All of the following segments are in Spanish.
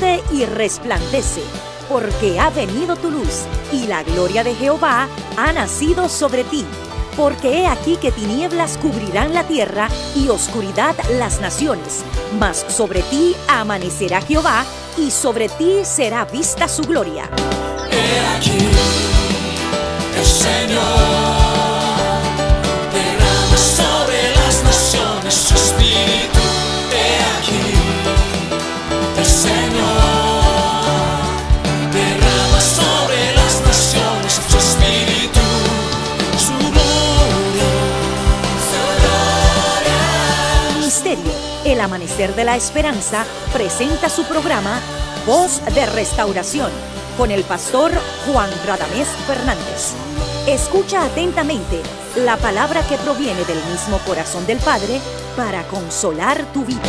levántate y resplandece, porque ha venido tu luz, y la gloria de Jehová ha nacido sobre ti. Porque he aquí que tinieblas cubrirán la tierra, y oscuridad las naciones. Mas sobre ti amanecerá Jehová, y sobre ti será vista su gloria. He aquí, el Señor derrama sobre las naciones su espíritu. He aquí, el Señor derrama sobre las naciones su espíritu, su gloria, su gloria. Ministerio El Amanecer de la Esperanza presenta su programa Voz de Restauración con el pastor Juan Radamés Fernández. Escucha atentamente la palabra que proviene del mismo corazón del Padre para consolar tu vida.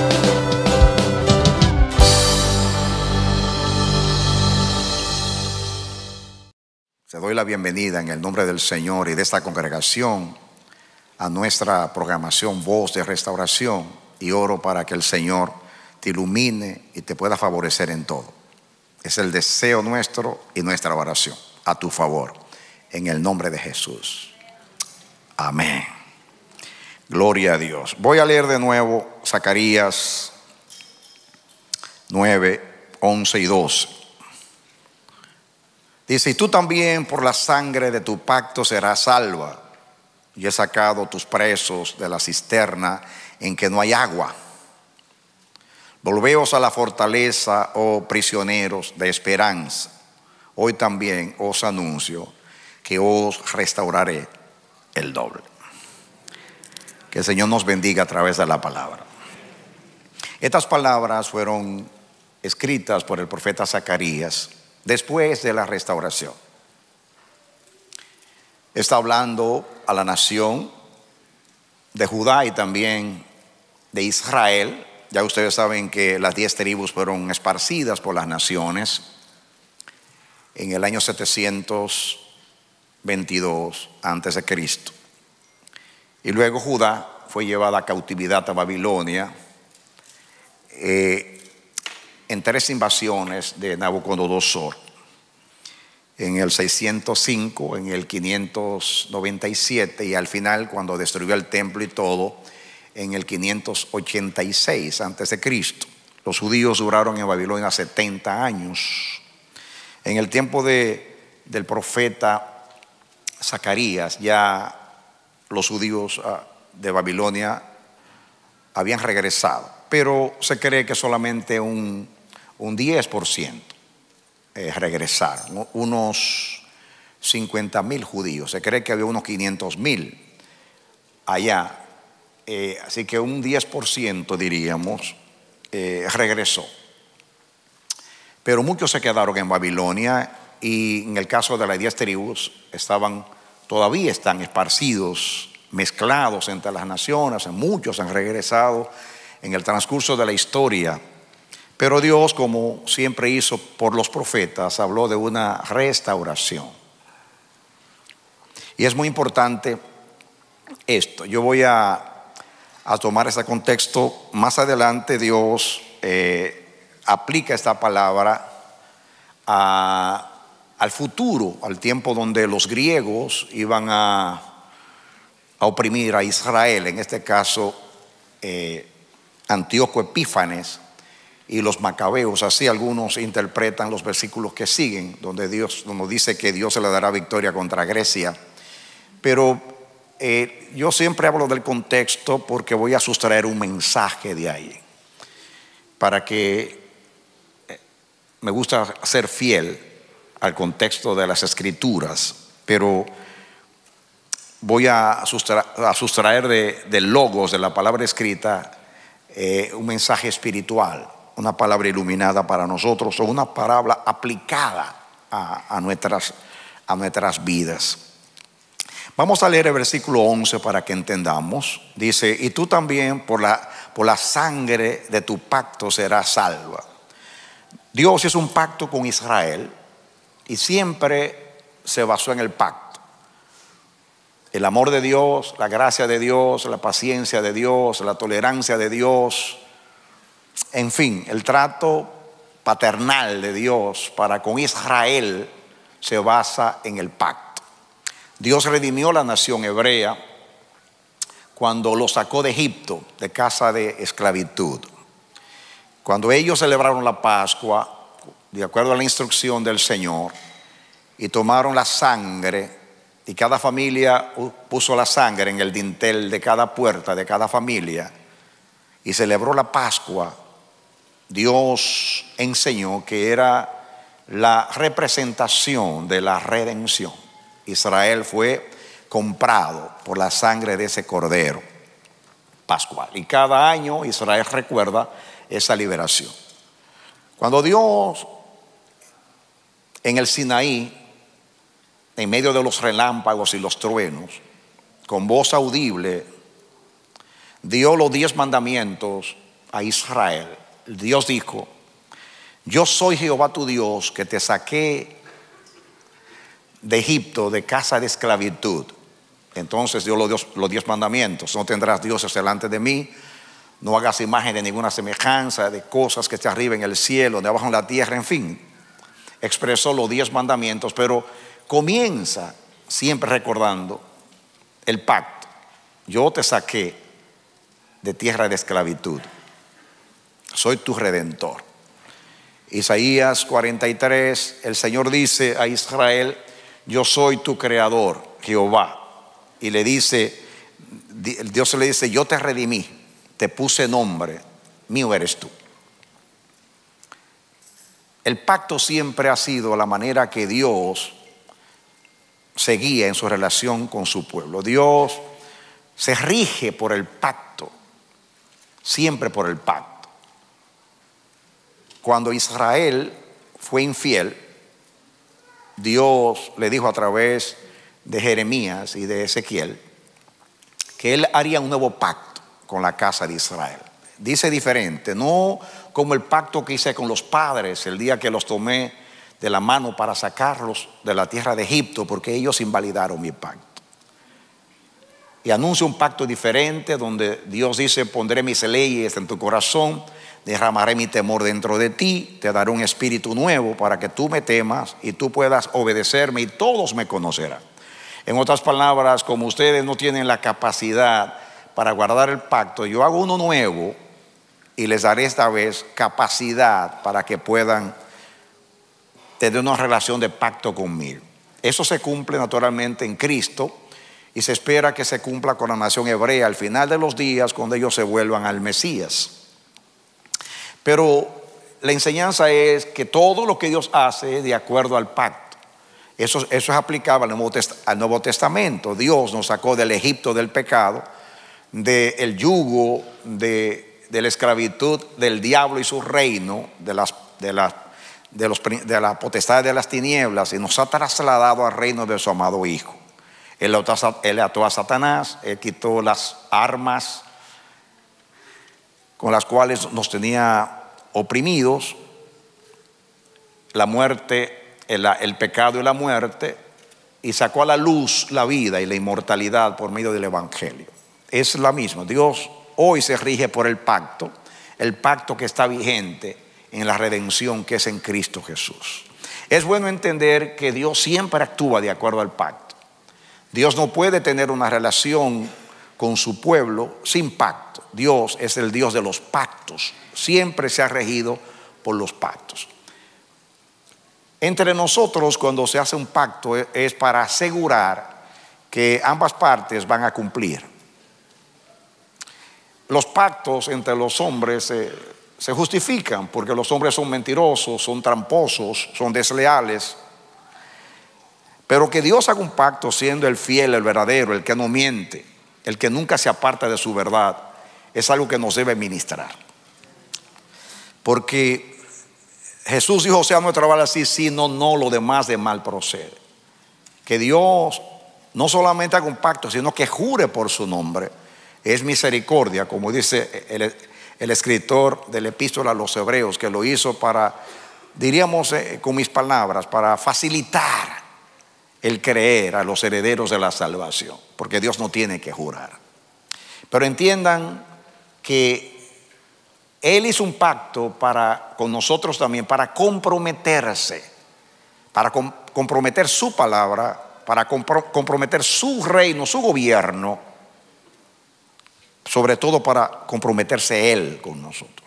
Te doy la bienvenida en el nombre del Señor y de esta congregación a nuestra programación Voz de Restauración, y oro para que el Señor te ilumine y te pueda favorecer en todo. Es el deseo nuestro y nuestra oración a tu favor, en el nombre de Jesús. Amén. Gloria a Dios. Voy a leer de nuevo Zacarías 9, 11 y 12. Dice: y tú también por la sangre de tu pacto serás salva, y he sacado tus presos de la cisterna en que no hay agua. Volveos a la fortaleza, oh prisioneros de esperanza. Hoy también os anuncio que os restauraré el doble. Que el Señor nos bendiga a través de la palabra. Estas palabras fueron escritas por el profeta Zacarías después de la restauración. Está hablando a la nación de Judá y también de Israel. Ya ustedes saben que las 10 tribus fueron esparcidas por las naciones en el año 722 antes de Cristo. Y luego Judá fue llevada a cautividad a Babilonia en 3 invasiones de Nabucodonosor. En el 605, en el 597 y al final, cuando destruyó el templo y todo, en el 586 antes de Cristo. Los judíos duraron en Babilonia 70 años. En el tiempo del profeta Zacarías, ya los judíos de Babilonia habían regresado, pero se cree que solamente un 10% regresaron, unos 50,000 judíos. Se cree que había unos 500,000 allá. Así que un 10% diríamos regresó. Pero muchos se quedaron en Babilonia, y en el caso de las 10 tribus todavía están esparcidos, mezclados entre las naciones. Muchos han regresado en el transcurso de la historia. Pero Dios, como siempre hizo por los profetas, habló de una restauración. Y es muy importante esto. Yo voy a tomar ese contexto. Más adelante Dios aplica esta palabra al futuro, al tiempo donde los griegos iban a oprimir a Israel. En este caso Antíoco Epífanes y los macabeos. Así algunos interpretan los versículos que siguen, donde Dios nos dice que Dios se le dará victoria contra Grecia. Pero yo siempre hablo del contexto porque voy a sustraer un mensaje de ahí, para que me gusta ser fiel al contexto de las escrituras, pero voy a sustraer del logos, de la palabra escrita, un mensaje espiritual, una palabra iluminada para nosotros, o una palabra aplicada a nuestras vidas. Vamos a leer el versículo 11 para que entendamos. Dice: y tú también por la sangre de tu pacto serás salva. Dios hizo un pacto con Israel y siempre se basó en el pacto. El amor de Dios, la gracia de Dios, la paciencia de Dios, la tolerancia de Dios, en fin, el trato paternal de Dios para con Israel se basa en el pacto. Dios redimió la nación hebrea cuando lo sacó de Egipto, de casa de esclavitud. Cuando ellos celebraron la Pascua, de acuerdo a la instrucción del Señor, y tomaron la sangre, y cada familia puso la sangre en el dintel de cada puerta de cada familia, y celebró la Pascua, Dios enseñó que era la representación de la redención. Israel fue comprado por la sangre de ese cordero pascual. Y cada año Israel recuerda esa liberación. Cuando Dios en el Sinaí, en medio de los relámpagos y los truenos, con voz audible, dio los 10 mandamientos a Israel, Dios dijo: yo soy Jehová tu Dios, que te saqué de Egipto, de casa de esclavitud. Entonces dio los 10 mandamientos: no tendrás dioses delante de mí, no hagas imagen de ninguna semejanza de cosas que estén arriba en el cielo, de abajo en la tierra, en fin. Expresó los 10 mandamientos, pero comienza siempre recordando el pacto. Yo te saqué de tierra de esclavitud, soy tu redentor. Isaías 43, el Señor dice a Israel: yo soy tu creador, Jehová. Y le dice, Dios le dice: yo te redimí, te puse nombre, mío eres tú. El pacto siempre ha sido la manera que Dios se guía en su relación con su pueblo. Dios se rige por el pacto, siempre por el pacto. Cuando Israel fue infiel, Dios le dijo a través de Jeremías y de Ezequiel que él haría un nuevo pacto con la casa de Israel. Dice diferente, no como el pacto que hice con los padres el día que los tomé de la mano para sacarlos de la tierra de Egipto, porque ellos invalidaron mi pacto. Y anuncia un pacto diferente donde Dios dice: pondré mis leyes en tu corazón, derramaré mi temor dentro de ti, te daré un espíritu nuevo para que tú me temas y tú puedas obedecerme y todos me conocerán. En otras palabras, como ustedes no tienen la capacidad para guardar el pacto, yo hago uno nuevo y les daré esta vez capacidad para que puedan tener una relación de pacto conmigo. Eso se cumple naturalmente en Cristo y se espera que se cumpla con la nación hebrea al final de los días, cuando ellos se vuelvan al Mesías. Pero la enseñanza es que todo lo que Dios hace es de acuerdo al pacto. Eso es aplicable al Nuevo Testamento. Dios nos sacó del Egipto del pecado, del yugo, de la esclavitud del diablo y su reino, de la potestad de las tinieblas, y nos ha trasladado al reino de su amado Hijo. Él ató a Satanás, él quitó las armas con las cuales nos tenía oprimidos, la muerte, el pecado y la muerte, y sacó a la luz la vida y la inmortalidad por medio del Evangelio. Es la misma. Dios hoy se rige por el pacto que está vigente en la redención que es en Cristo Jesús. Es bueno entender que Dios siempre actúa de acuerdo al pacto. Dios no puede tener una relación con su pueblo sin pacto. Dios es el Dios de los pactos. Siempre se ha regido por los pactos. Entre nosotros, cuando se hace un pacto, es para asegurar que ambas partes van a cumplir. Los pactos entre los hombres se justifican porque los hombres son mentirosos, son tramposos, son desleales. Pero que Dios haga un pacto siendo el fiel, el verdadero, el que no miente, el que nunca se aparta de su verdad, es algo que nos debe ministrar. Porque Jesús dijo: sea nuestra bala así, sino no lo demás de mal procede. Que Dios no solamente haga un pacto, sino que jure por su nombre. Es misericordia, como dice el escritor de la epístola a los Hebreos, que lo hizo para, diríamos con mis palabras, para facilitar el creer a los herederos de la salvación, porque Dios no tiene que jurar. Pero entiendan que Él hizo un pacto con nosotros también para comprometerse, para comprometer su palabra, para comprometer su reino, su gobierno, sobre todo para comprometerse Él con nosotros.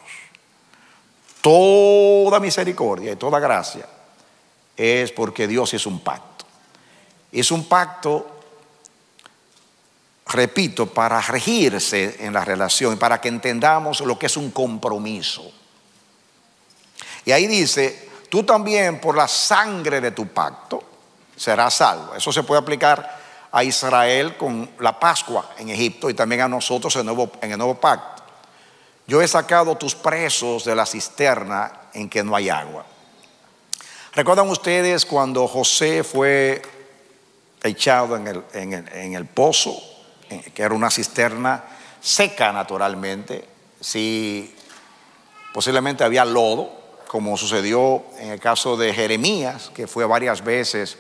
Toda misericordia y toda gracia es porque Dios hizo un pacto. Hizo un pacto, repito, para regirse en la relación, para que entendamos lo que es un compromiso. Y ahí dice: tú también por la sangre de tu pacto serás salvo. Eso se puede aplicar a Israel con la Pascua en Egipto y también a nosotros en el nuevo pacto. Yo he sacado tus presos de la cisterna en que no hay agua. ¿Recuerdan ustedes cuando José fue echado en el pozo, que era una cisterna seca naturalmente? Sí, posiblemente había lodo, como sucedió en el caso de Jeremías, que fue varias veces.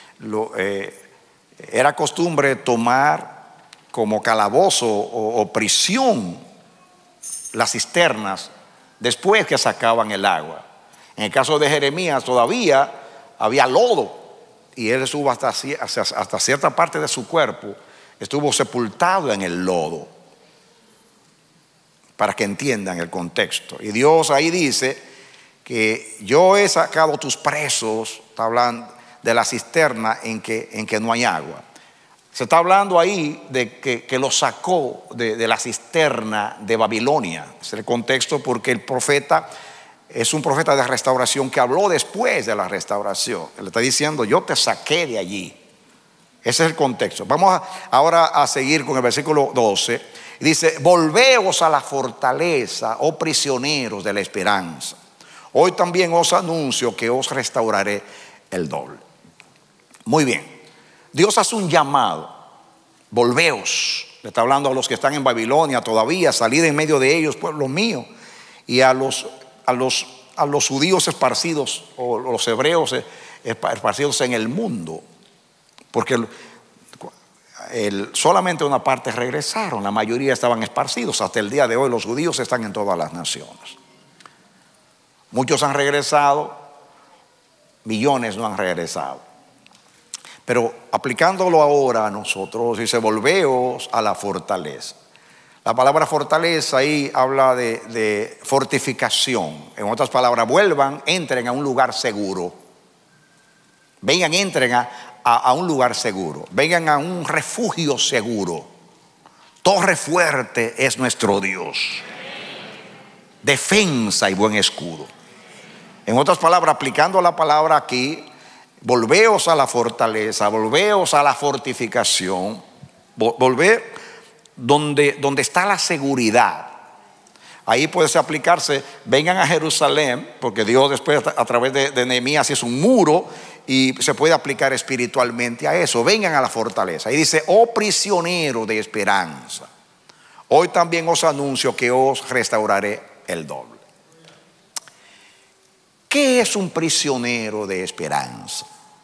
Era costumbre tomar como calabozo o prisión las cisternas después que sacaban el agua. En el caso de Jeremías todavía había lodo y él estuvo hasta cierta parte de su cuerpo, estuvo sepultado en el lodo, para que entiendan el contexto. Y Dios ahí dice que yo he sacado tus presos, está hablando de la cisterna en que no hay agua. Se está hablando ahí de que lo sacó de la cisterna de Babilonia. Es el contexto, porque el profeta es un profeta de restauración que habló después de la restauración. Él está diciendo: yo te saqué de allí. Ese es el contexto. Vamos ahora a seguir con el versículo 12. Dice: volveos a la fortaleza, oh prisioneros de la esperanza. Hoy también os anuncio que os restauraré el doble. Muy bien. Dios hace un llamado: volveos. Le está hablando a los que están en Babilonia todavía, salid en medio de ellos, pueblo mío, y a los judíos esparcidos, o los hebreos esparcidos en el mundo, porque solamente una parte regresaron, la mayoría estaban esparcidos. Hasta el día de hoy los judíos están en todas las naciones. Muchos han regresado, millones no han regresado. Pero aplicándolo ahora a nosotros, dice: volveos a la fortaleza. La palabra fortaleza ahí habla de fortificación. En otras palabras, vuelvan, entren a un lugar seguro. Vengan, entren a un lugar seguro. Vengan a un refugio seguro. Torre fuerte es nuestro Dios, defensa y buen escudo. En otras palabras, aplicando la palabra aquí, volveos a la fortaleza, volveos a la fortificación, volver donde está la seguridad. Ahí puede aplicarse: vengan a Jerusalén, porque Dios después a través de Nehemías hizo un muro y se puede aplicar espiritualmente a eso. Vengan a la fortaleza. Y dice: oh prisionero de esperanza, hoy también os anuncio que os restauraré el doble. ¿Qué es un prisionero de esperanza?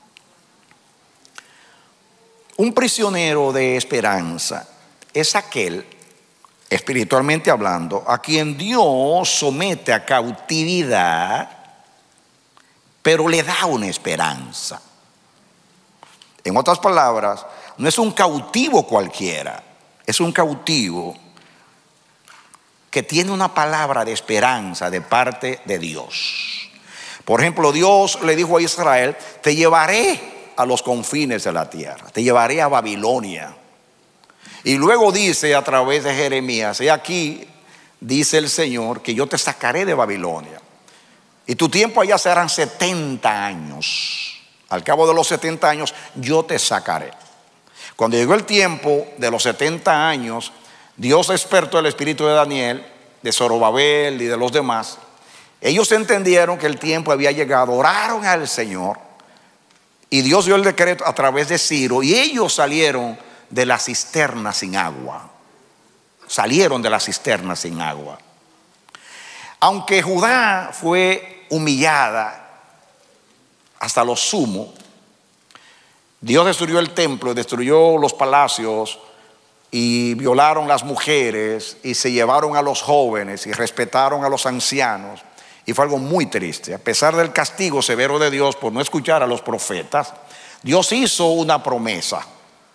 Un prisionero de esperanza es aquel, espiritualmente hablando, a quien Dios somete a cautividad, pero le da una esperanza. En otras palabras, no es un cautivo cualquiera, es un cautivo que tiene una palabra de esperanza de parte de Dios. Por ejemplo, Dios le dijo a Israel: te llevaré a los confines de la tierra, te llevaré a Babilonia. Y luego dice a través de Jeremías: he aquí, dice el Señor, que yo te sacaré de Babilonia, y tu tiempo allá serán 70 años. Al cabo de los 70 años yo te sacaré. Cuando llegó el tiempo de los 70 años, Dios despertó el espíritu de Daniel, de Zorobabel y de los demás. Ellos entendieron que el tiempo había llegado, oraron al Señor, y Dios dio el decreto a través de Ciro, y ellos salieron de la cisterna sin agua. Salieron de la cisterna sin agua. Aunque Judá fue humillada hasta lo sumo, Dios destruyó el templo, destruyó los palacios, y violaron las mujeres y se llevaron a los jóvenes y respetaron a los ancianos. Y fue algo muy triste. A pesar del castigo severo de Dios por no escuchar a los profetas, Dios hizo una promesa.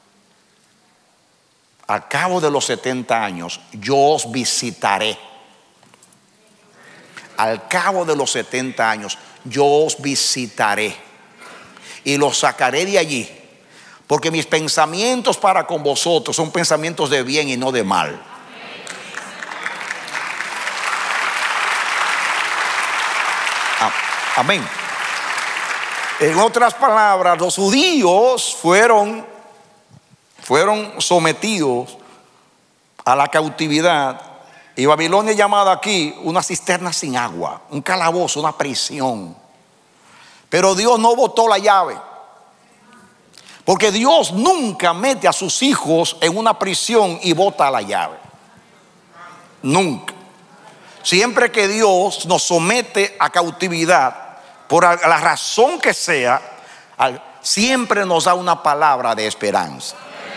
Al cabo de los 70 años, yo os visitaré. Al cabo de los 70 años, yo os visitaré y los sacaré de allí, porque mis pensamientos para con vosotros son pensamientos de bien y no de mal. Amén. En otras palabras, los judíos fueron sometidos a la cautividad, y Babilonia es llamada aquí una cisterna sin agua, un calabozo, una prisión. Pero Dios no botó la llave, porque Dios nunca mete a sus hijos en una prisión y bota la llave. Nunca. Siempre que Dios nos somete a cautividad, por la razón que sea, siempre nos da una palabra de esperanza.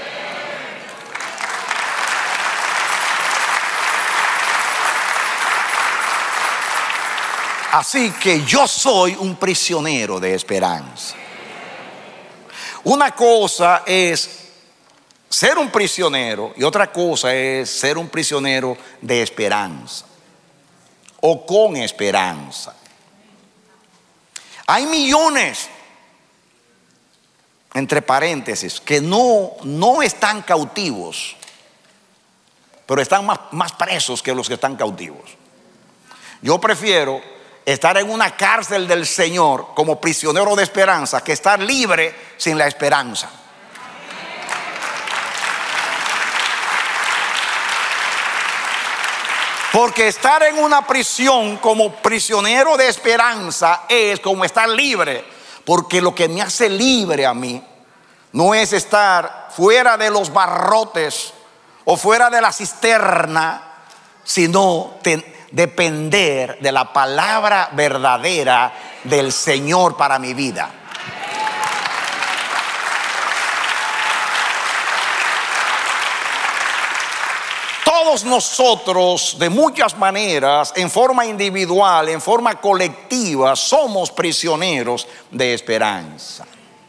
Así que yo soy un prisionero de esperanza. Una cosa es ser un prisionero y otra cosa es ser un prisionero de esperanza o con esperanza. Hay millones, entre paréntesis, que no están cautivos, pero están más presos que los que están cautivos. Yo prefiero estar en una cárcel del Señor como prisionero de esperanza que estar libre sin la esperanza. Porque estar en una prisión como prisionero de esperanza es como estar libre. Porque lo que me hace libre a mí no es estar fuera de los barrotes o fuera de la cisterna, sino depender de la palabra verdadera del Señor para mi vida. Todos nosotros, de muchas maneras, en forma individual, en forma colectiva, somos prisioneros de esperanza.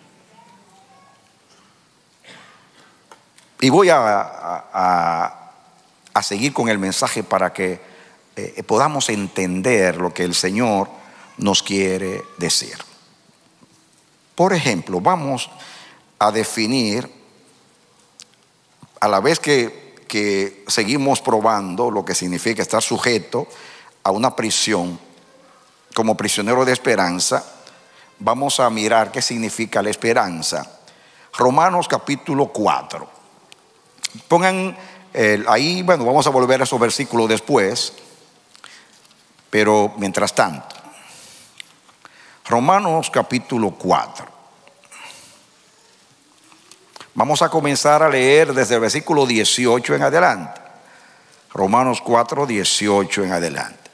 Y voy a seguir con el mensaje para que podamos entender lo que el Señor nos quiere decir. Por ejemplo, vamos a definir, a la vez que seguimos probando lo que significa estar sujeto a una prisión como prisionero de esperanza, vamos a mirar qué significa la esperanza. Romanos capítulo 4. Pongan ahí, bueno, vamos a volver a esos versículos después, pero mientras tanto, Romanos capítulo 4. Vamos a comenzar a leer desde el versículo 18 en adelante. Romanos 4, 18 en adelante.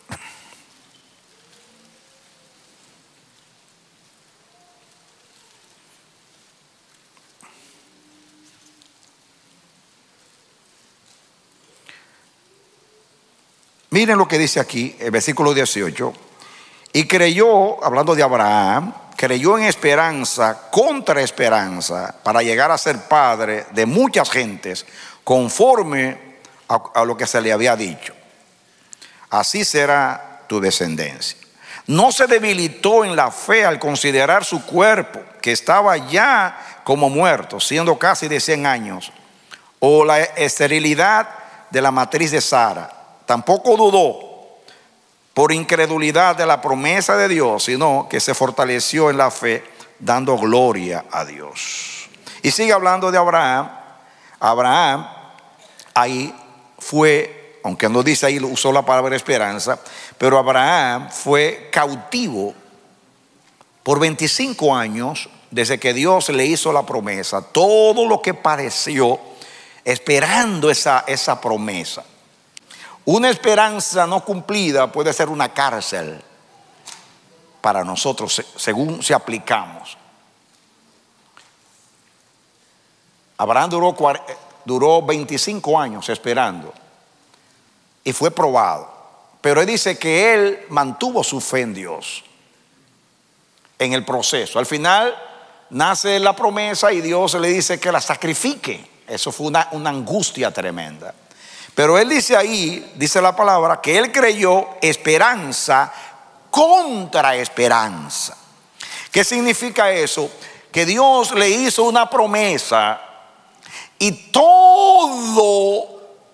Miren lo que dice aquí, el versículo 18. Y creyó, hablando de Abraham, creyó en esperanza contra esperanza para llegar a ser padre de muchas gentes, conforme a lo que se le había dicho. Así será tu descendencia. No se debilitó en la fe al considerar su cuerpo, que estaba ya como muerto, siendo casi de 100 años, o la esterilidad de la matriz de Sara. Tampoco dudó por incredulidad de la promesa de Dios, sino que se fortaleció en la fe, dando gloria a Dios. Y sigue hablando de Abraham. Abraham ahí fue, aunque no dice ahí, usó la palabra esperanza, pero Abraham fue cautivo por 25 años desde que Dios le hizo la promesa. Todo lo que padeció esperando esa promesa. Una esperanza no cumplida puede ser una cárcel para nosotros, según si aplicamos. Abraham duró duró 25 años esperando y fue probado. Pero él dice que él mantuvo su fe en Dios en el proceso. Al final nace la promesa y Dios le dice que la sacrifique. Eso fue una angustia tremenda. Pero él dice ahí, dice la palabra, que él creyó esperanza contra esperanza. ¿Qué significa eso? Que Dios le hizo una promesa y todo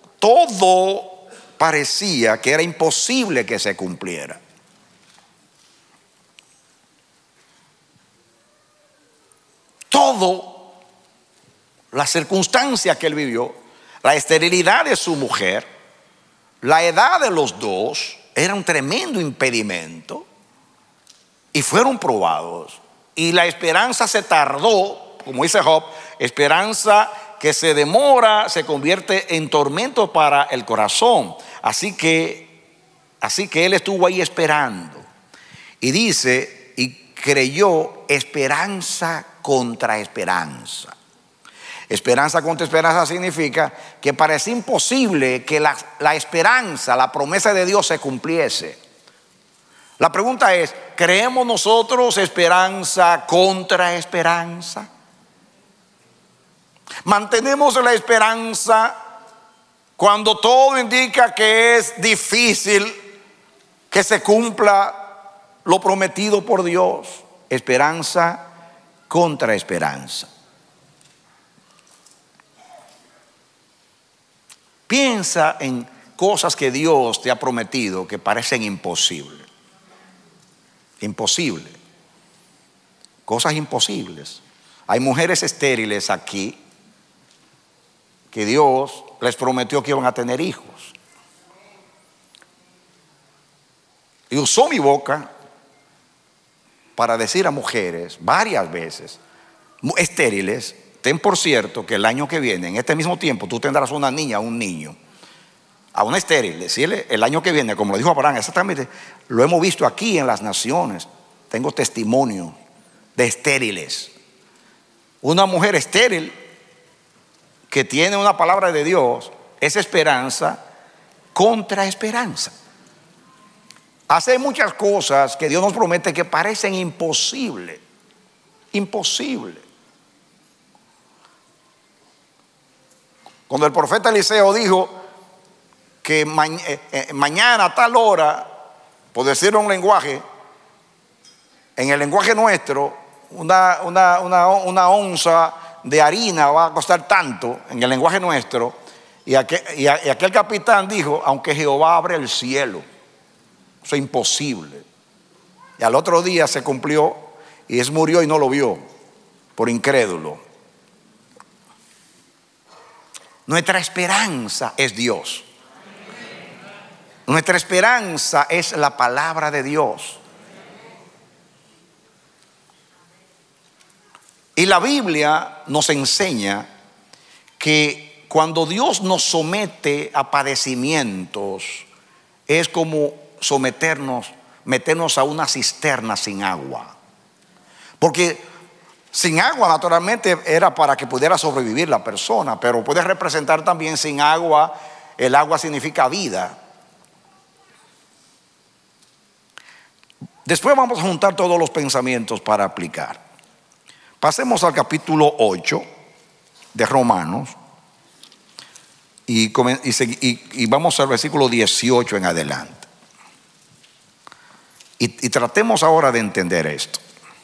parecía que era imposible que se cumpliera. Todo, la circunstancia que él vivió, la esterilidad de su mujer, la edad de los dos, era un tremendo impedimento y fueron probados. Y la esperanza se tardó, como dice Job, esperanza que se demora se convierte en tormento para el corazón. Así que él estuvo ahí esperando. Y dice, y creyó esperanza contra esperanza. Esperanza contra esperanza significa que parece imposible que la esperanza, la promesa de Dios se cumpliese. La pregunta es, ¿creemos nosotros esperanza contra esperanza? ¿Mantenemos la esperanza cuando todo indica que es difícil que se cumpla lo prometido por Dios? Esperanza contra esperanza. Piensa en cosas que Dios te ha prometido que parecen imposibles. Imposible. Cosas imposibles. Hay mujeres estériles aquí que Dios les prometió que iban a tener hijos. Y usó mi boca para decir a mujeres varias veces estériles: ten por cierto que el año que viene, en este mismo tiempo, tú tendrás una niña o un niño. A una estéril, decirle el año que viene, como lo dijo Abraham, exactamente, lo hemos visto aquí en las naciones. Tengo testimonio de estériles. Una mujer estéril que tiene una palabra de Dios es esperanza contra esperanza. Hace muchas cosas que Dios nos promete que parecen imposibles. Imposible. Cuando el profeta Eliseo dijo que mañana a tal hora, por decirlo en un lenguaje, en el lenguaje nuestro, una onza de harina va a costar tanto, en el lenguaje nuestro, y aquel capitán dijo, aunque Jehová abre el cielo, eso es imposible. Y al otro día se cumplió y él murió y no lo vio, por incrédulo. Nuestra esperanza es Dios. Nuestra esperanza es la palabra de Dios. Y la Biblia nos enseña que cuando Dios nos somete a padecimientos, es como meternos a una cisterna sin agua. Porque sin agua naturalmente era para que pudiera sobrevivir la persona, pero puede representar también sin agua. El agua significa vida. Después vamos a juntar todos los pensamientos para aplicar. Pasemos al capítulo 8 de Romanos y vamos al versículo 18 en adelante. Y tratemos ahora de entender esto.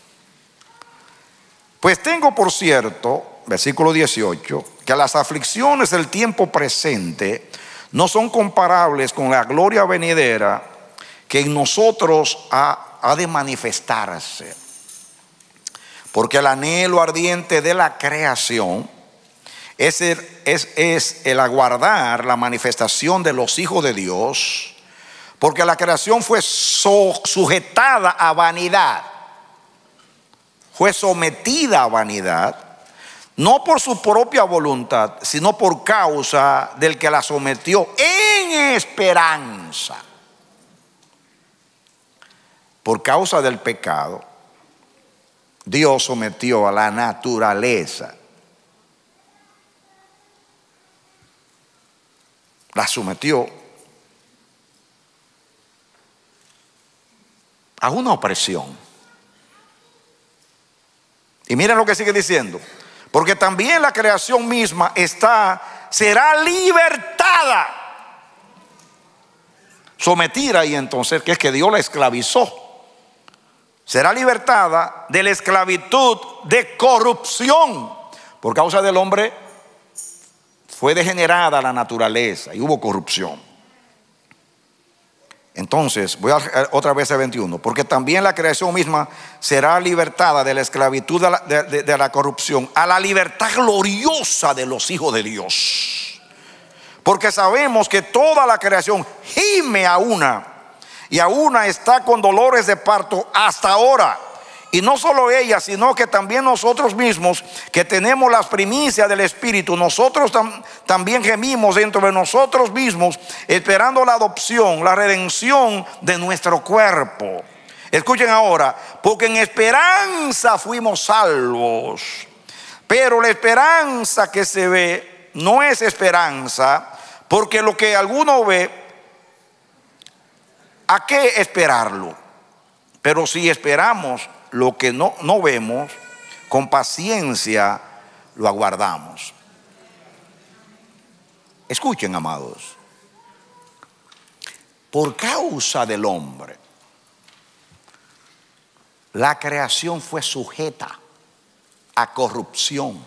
Pues tengo por cierto, versículo 18, que las aflicciones del tiempo presente no son comparables con la gloria venidera que en nosotros ha de manifestarse. Porque el anhelo ardiente de la creación es el aguardar la manifestación de los hijos de Dios. Porque la creación fue sujetada a vanidad, fue sometida a vanidad, no por su propia voluntad, sino por causa del que la sometió en esperanza. Por causa del pecado, Dios sometió a la naturaleza la sometió a una opresión. Y miren lo que sigue diciendo: porque también la creación misma será libertada, sometida. Y entonces, que es que Dios la esclavizó, será libertada de la esclavitud de corrupción. Por causa del hombre fue degenerada la naturaleza y hubo corrupción. Entonces, voy otra vez al 21. Porque también la creación misma será libertada de la esclavitud de la corrupción a la libertad gloriosa de los hijos de Dios. Porque sabemos que toda la creación gime a una, y a una está con dolores de parto hasta ahora. Y no solo ella, sino que también nosotros mismos, que tenemos las primicias del Espíritu, nosotros también gemimos dentro de nosotros mismos, esperando la adopción, la redención de nuestro cuerpo. Escuchen ahora: porque en esperanza fuimos salvos. Pero la esperanza que se ve no es esperanza, porque lo que alguno ve, ¿a qué esperarlo? Pero si esperamos lo que no vemos, con paciencia lo aguardamos. Escuchen, amados, por causa del hombre, la creación fue sujeta a corrupción.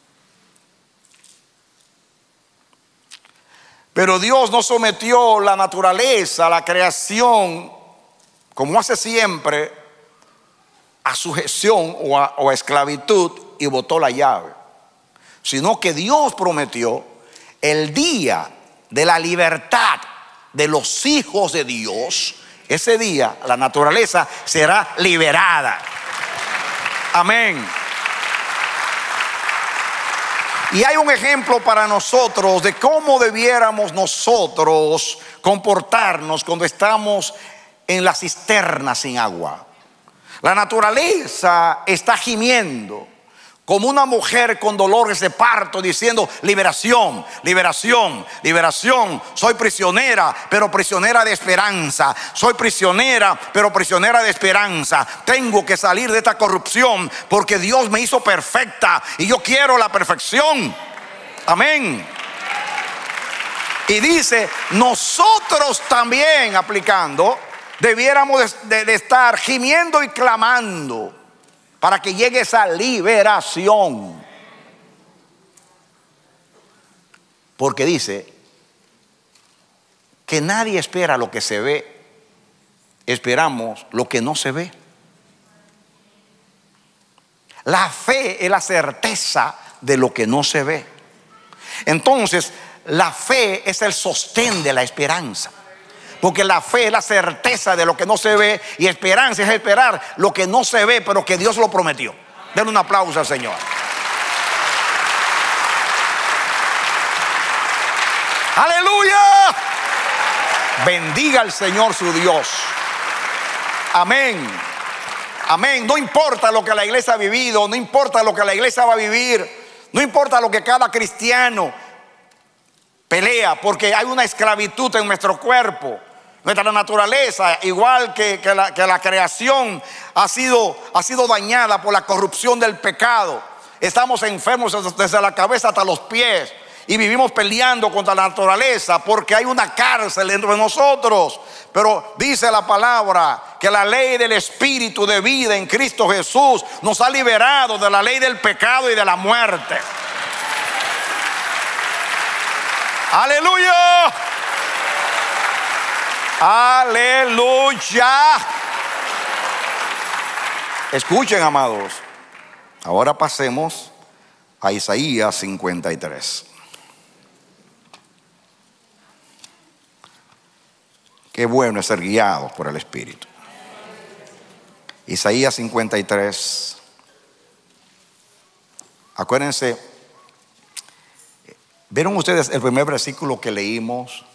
Pero Dios no sometió la naturaleza, la creación, como hace siempre, a sujeción o a esclavitud y botó la llave, sino que Dios prometió el día de la libertad de los hijos de Dios. Ese día la naturaleza será liberada. Amén. Y hay un ejemplo para nosotros de cómo debiéramos nosotros comportarnos cuando estamos en la cisterna sin agua. La naturaleza está gimiendo como una mujer con dolores de parto, diciendo: liberación, liberación, liberación. Soy prisionera, pero prisionera de esperanza. Soy prisionera, pero prisionera de esperanza. Tengo que salir de esta corrupción, porque Dios me hizo perfecta y yo quiero la perfección. Amén. Y dice: nosotros también, aplicando, debiéramos de estar gimiendo y clamando para que llegue esa liberación. Porque dice que nadie espera lo que se ve, esperamos lo que no se ve. La fe es la certeza de lo que no se ve. Entonces, la fe es el sostén de la esperanza. Porque la fe es la certeza de lo que no se ve, y esperanza es esperar lo que no se ve, pero que Dios lo prometió. Denle un aplauso al Señor. ¡Aleluya! Bendiga al Señor su Dios. Amén. Amén. No importa lo que la iglesia ha vivido, no importa lo que la iglesia va a vivir, no importa lo que cada cristiano pelea, porque hay una esclavitud en nuestro cuerpo. Nuestra naturaleza, igual que la creación, ha sido dañada por la corrupción del pecado. Estamos enfermos desde la cabeza hasta los pies y vivimos peleando contra la naturaleza, porque hay una cárcel dentro de nosotros. Pero dice la palabra que la ley del Espíritu de vida en Cristo Jesús nos ha liberado de la ley del pecado y de la muerte. ¡Aleluya! ¡Aleluya! Escuchen, amados. Ahora pasemos a Isaías 53. Qué bueno es ser guiados por el Espíritu. Isaías 53. Acuérdense, ¿vieron ustedes el primer versículo que leímos?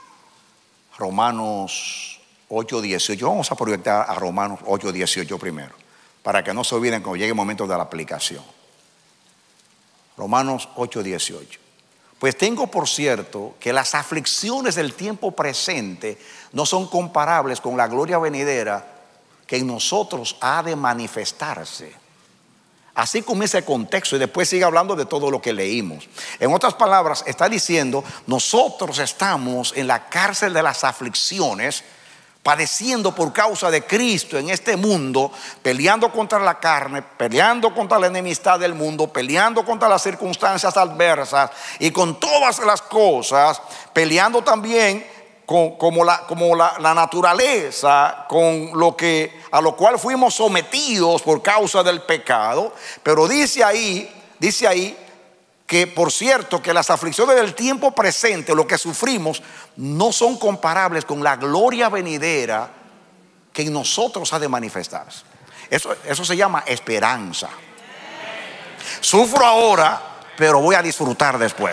Romanos 8:18. Vamos a proyectar a Romanos 8:18 primero, para que no se olviden cuando llegue el momento de la aplicación. Romanos 8:18. Pues tengo por cierto que las aflicciones del tiempo presente no son comparables con la gloria venidera que en nosotros ha de manifestarse. Así comienza el contexto y después sigue hablando de todo lo que leímos. En otras palabras, está diciendo, nosotros estamos en la cárcel de las aflicciones, padeciendo por causa de Cristo en este mundo, peleando contra la carne, peleando contra la enemistad del mundo, peleando contra las circunstancias adversas y con todas las cosas, peleando también como la naturaleza, con a lo cual fuimos sometidos por causa del pecado. Pero dice ahí que, por cierto, que las aflicciones del tiempo presente, lo que sufrimos, no son comparables con la gloria venidera que en nosotros ha de manifestarse. Eso se llama esperanza. Sufro ahora, pero voy a disfrutar después.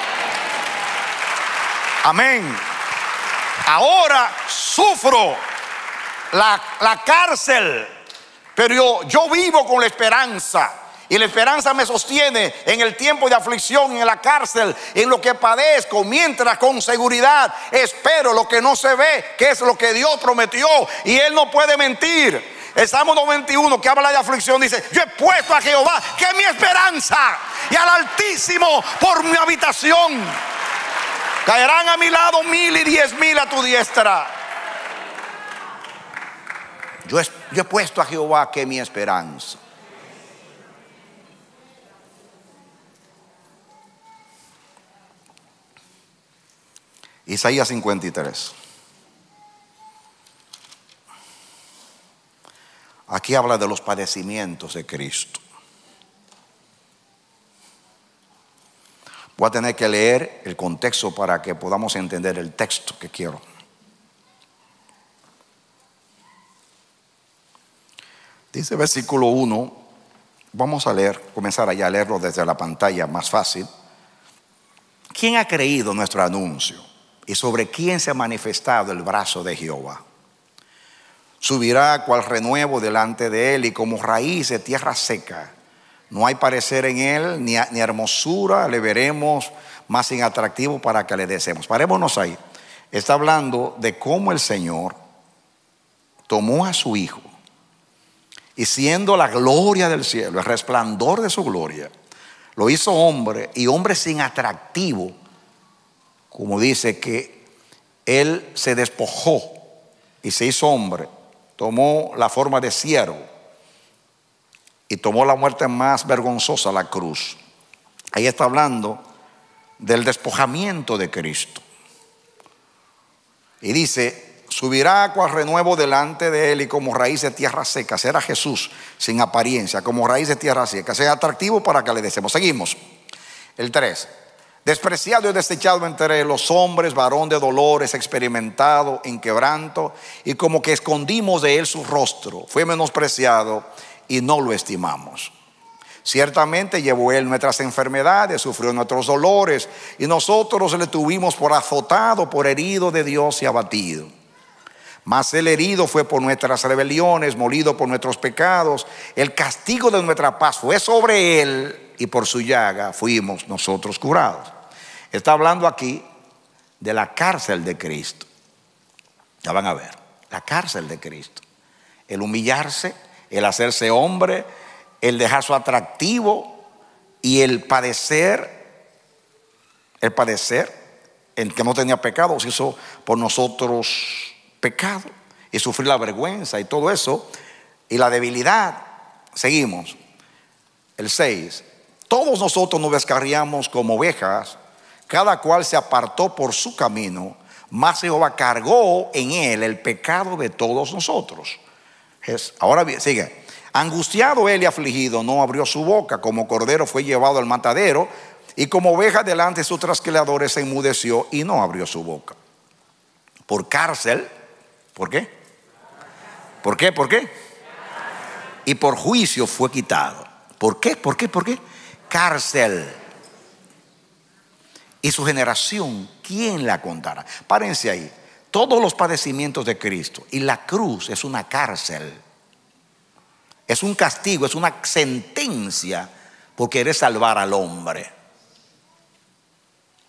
Amén. Ahora sufro la cárcel, pero yo vivo con la esperanza. Y la esperanza me sostiene en el tiempo de aflicción, en la cárcel, en lo que padezco, mientras con seguridad espero lo que no se ve, que es lo que Dios prometió, y Él no puede mentir. El Salmo 91, que habla de aflicción, dice: yo he puesto a Jehová, que es mi esperanza, y al Altísimo por mi habitación. Caerán a mi lado 1000 y 10,000 a tu diestra. Yo he puesto a Jehová, que es mi esperanza. Isaías 53. Aquí habla de los padecimientos de Cristo. Voy a tener que leer el contexto para que podamos entender el texto que quiero. Dice versículo 1. Vamos a comenzar allá a leerlo desde la pantalla, más fácil. ¿Quién ha creído nuestro anuncio? ¿Y sobre quién se ha manifestado el brazo de Jehová? Subirá cual renuevo delante de él, y como raíz de tierra seca. No hay parecer en él, ni hermosura le veremos más inatractivo para que le deseemos. Parémonos ahí. Está hablando de cómo el Señor tomó a su Hijo, y siendo la gloria del cielo, el resplandor de su gloria, lo hizo hombre, y hombre sin atractivo. Como dice que Él se despojó y se hizo hombre, tomó la forma de siervo y tomó la muerte más vergonzosa, la cruz. Ahí está hablando del despojamiento de Cristo. Y dice: subirá cual renuevo delante de él, y como raíz de tierra seca. Será Jesús sin apariencia, como raíz de tierra seca. Sea atractivo para que le deseemos. Seguimos. El 3. Despreciado y desechado entre los hombres, varón de dolores, experimentado en quebranto, y como que escondimos de él su rostro. Fue menospreciado y no lo estimamos. Ciertamente llevó él nuestras enfermedades, sufrió nuestros dolores, y nosotros le tuvimos por azotado, por herido de Dios y abatido. Mas el herido fue por nuestras rebeliones, molido por nuestros pecados. El castigo de nuestra paz fue sobre él, y por su llaga fuimos nosotros curados. Está hablando aquí de la cárcel de Cristo. Ya van a ver, la cárcel de Cristo. El humillarse, el hacerse hombre, el dejar su atractivo, y el padecer, en que no tenía pecado, se hizo por nosotros pecado, y sufrir la vergüenza y todo eso, y la debilidad. Seguimos. El 6. Todos nosotros nos descarriamos como ovejas, cada cual se apartó por su camino, mas Jehová cargó en él el pecado de todos nosotros. Ahora bien, sigue. Angustiado él y afligido, no abrió su boca. Como cordero fue llevado al matadero, y como oveja delante de sus trasquiladores se enmudeció y no abrió su boca. Por cárcel. ¿Por qué? ¿Por qué? ¿Por qué? Y por juicio fue quitado. ¿Por qué? ¿Por qué? ¿Por qué? Cárcel. Y su generación, ¿quién la contará? Párense ahí. Todos los padecimientos de Cristo, y la cruz es una cárcel. Es un castigo, es una sentencia por querer salvar al hombre.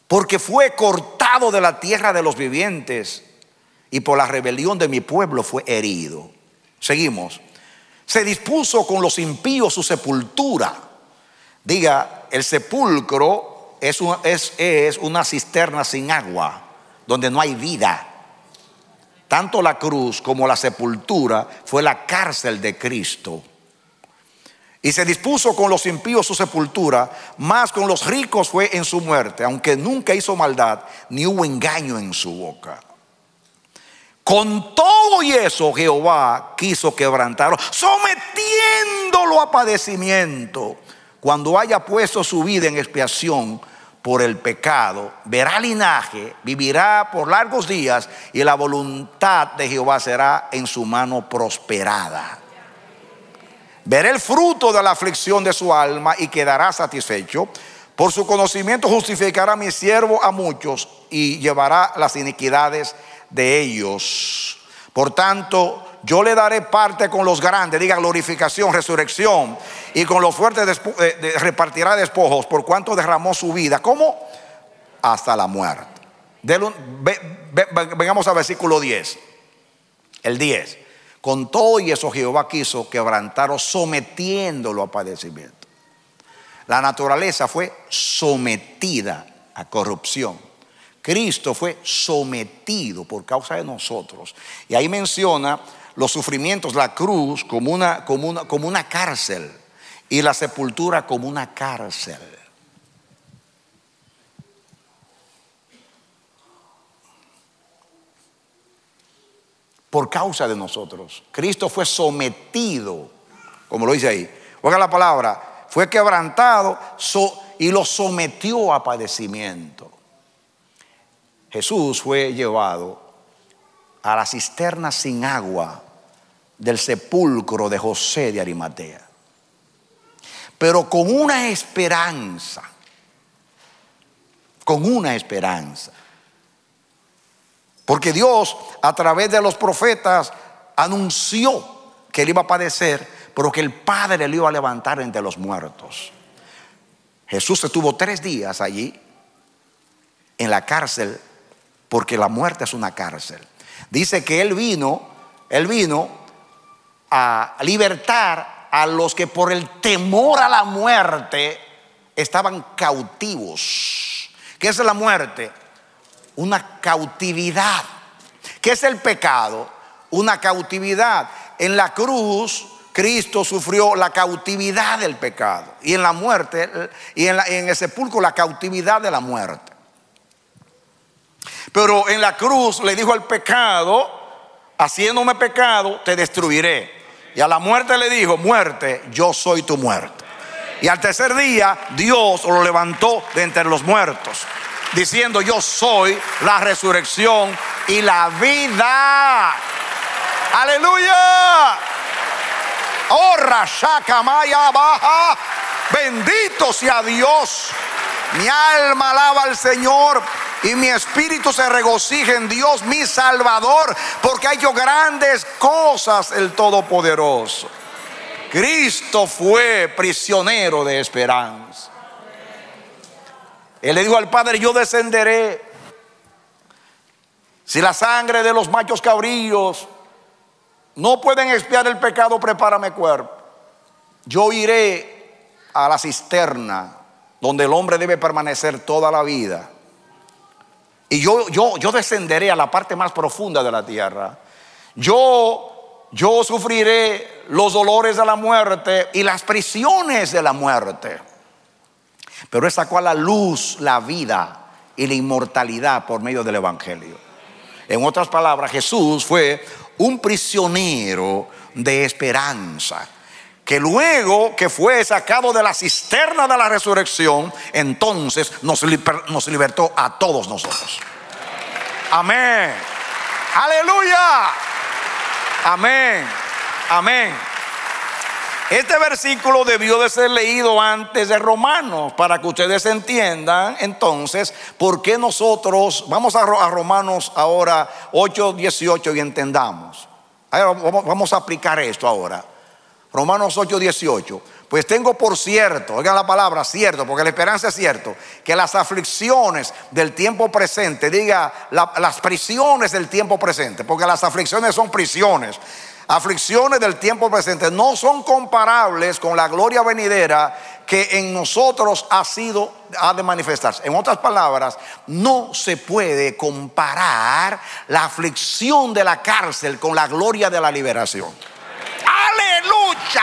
porque fue cortado de la tierra de los vivientes y por la rebelión de mi pueblo fue herido. Seguimos. Se dispuso con los impíos su sepultura. Diga, el sepulcro es una cisterna sin agua, donde no hay vida. Tanto la cruz como la sepultura fue la cárcel de Cristo. Y se dispuso con los impíos su sepultura, mas con los ricos fue en su muerte, aunque nunca hizo maldad, ni hubo engaño en su boca. Con todo y eso Jehová quiso quebrantarlo, sometiéndolo a padecimiento. Cuando haya puesto su vida en expiación por el pecado, verá linaje, vivirá por largos días, y la voluntad de Jehová será en su mano prosperada. Veré el fruto de la aflicción de su alma y quedará satisfecho. Por su conocimiento justificará mi siervo a muchos y llevará las iniquidades de ellos. Por tanto, yo le daré parte con los grandes, diga glorificación, resurrección, y con los fuertes repartirá despojos, por cuanto derramó su vida. ¿Cómo? Hasta la muerte. Vengamos al versículo 10. El 10. Con todo y eso Jehová quiso quebrantarlo, sometiéndolo a padecimiento. La naturaleza fue sometida a corrupción. Cristo fue sometido por causa de nosotros. Y ahí menciona los sufrimientos, la cruz como una cárcel y la sepultura como una cárcel. Por causa de nosotros. Cristo fue sometido, como lo dice ahí. Oiga la palabra, fue quebrantado y lo sometió a padecimiento. Jesús fue llevado a la cisterna sin agua del sepulcro de José de Arimatea, pero con una esperanza, porque Dios a través de los profetas anunció que él iba a padecer, pero que el Padre le iba a levantar entre los muertos. Jesús estuvo 3 días allí en la cárcel, porque la muerte es una cárcel. Dice que él vino a libertar a los que por el temor a la muerte estaban cautivos. ¿Qué es la muerte? Una cautividad. ¿Qué es el pecado? Una cautividad. En la cruz Cristo sufrió la cautividad del pecado, y en la muerte y en el sepulcro la cautividad de la muerte. Pero en la cruz le dijo al pecado: haciéndome pecado te destruiré. Y a la muerte le dijo: muerte, yo soy tu muerte. Y al tercer día Dios lo levantó de entre los muertos, diciendo: yo soy la resurrección y la vida. Aleluya. Oh, Rashakamaya baja. Bendito sea Dios. Mi alma alaba al Señor y mi espíritu se regocija en Dios mi Salvador, porque ha hecho grandes cosas el Todopoderoso. Cristo fue prisionero de esperanza. Él le dijo al Padre: yo descenderé. Si la sangre de los machos cabríos no pueden expiar el pecado, prepárame cuerpo. Yo iré a la cisterna donde el hombre debe permanecer toda la vida. Y yo descenderé a la parte más profunda de la tierra. Yo sufriré los dolores de la muerte y las prisiones de la muerte. Pero Él sacó a la luz la vida y la inmortalidad por medio del Evangelio. En otras palabras, Jesús fue un prisionero de esperanza, que luego que fue sacado de la cisterna de la resurrección, entonces nos libertó a todos nosotros. Amén. Aleluya. Amén. Amén. Este versículo debió de ser leído antes de Romanos, para que ustedes entiendan entonces por qué nosotros vamos a Romanos ahora 8:18 y entendamos. Vamos a aplicar esto ahora. Romanos 8:18. Pues tengo por cierto, oigan la palabra cierto, porque la esperanza es cierto, que las aflicciones del tiempo presente, diga las prisiones del tiempo presente, porque las aflicciones son prisiones. Aflicciones del tiempo presente no son comparables con la gloria venidera que en nosotros ha de manifestarse. En otras palabras, no se puede comparar la aflicción de la cárcel con la gloria de la liberación. ¡Aleluya!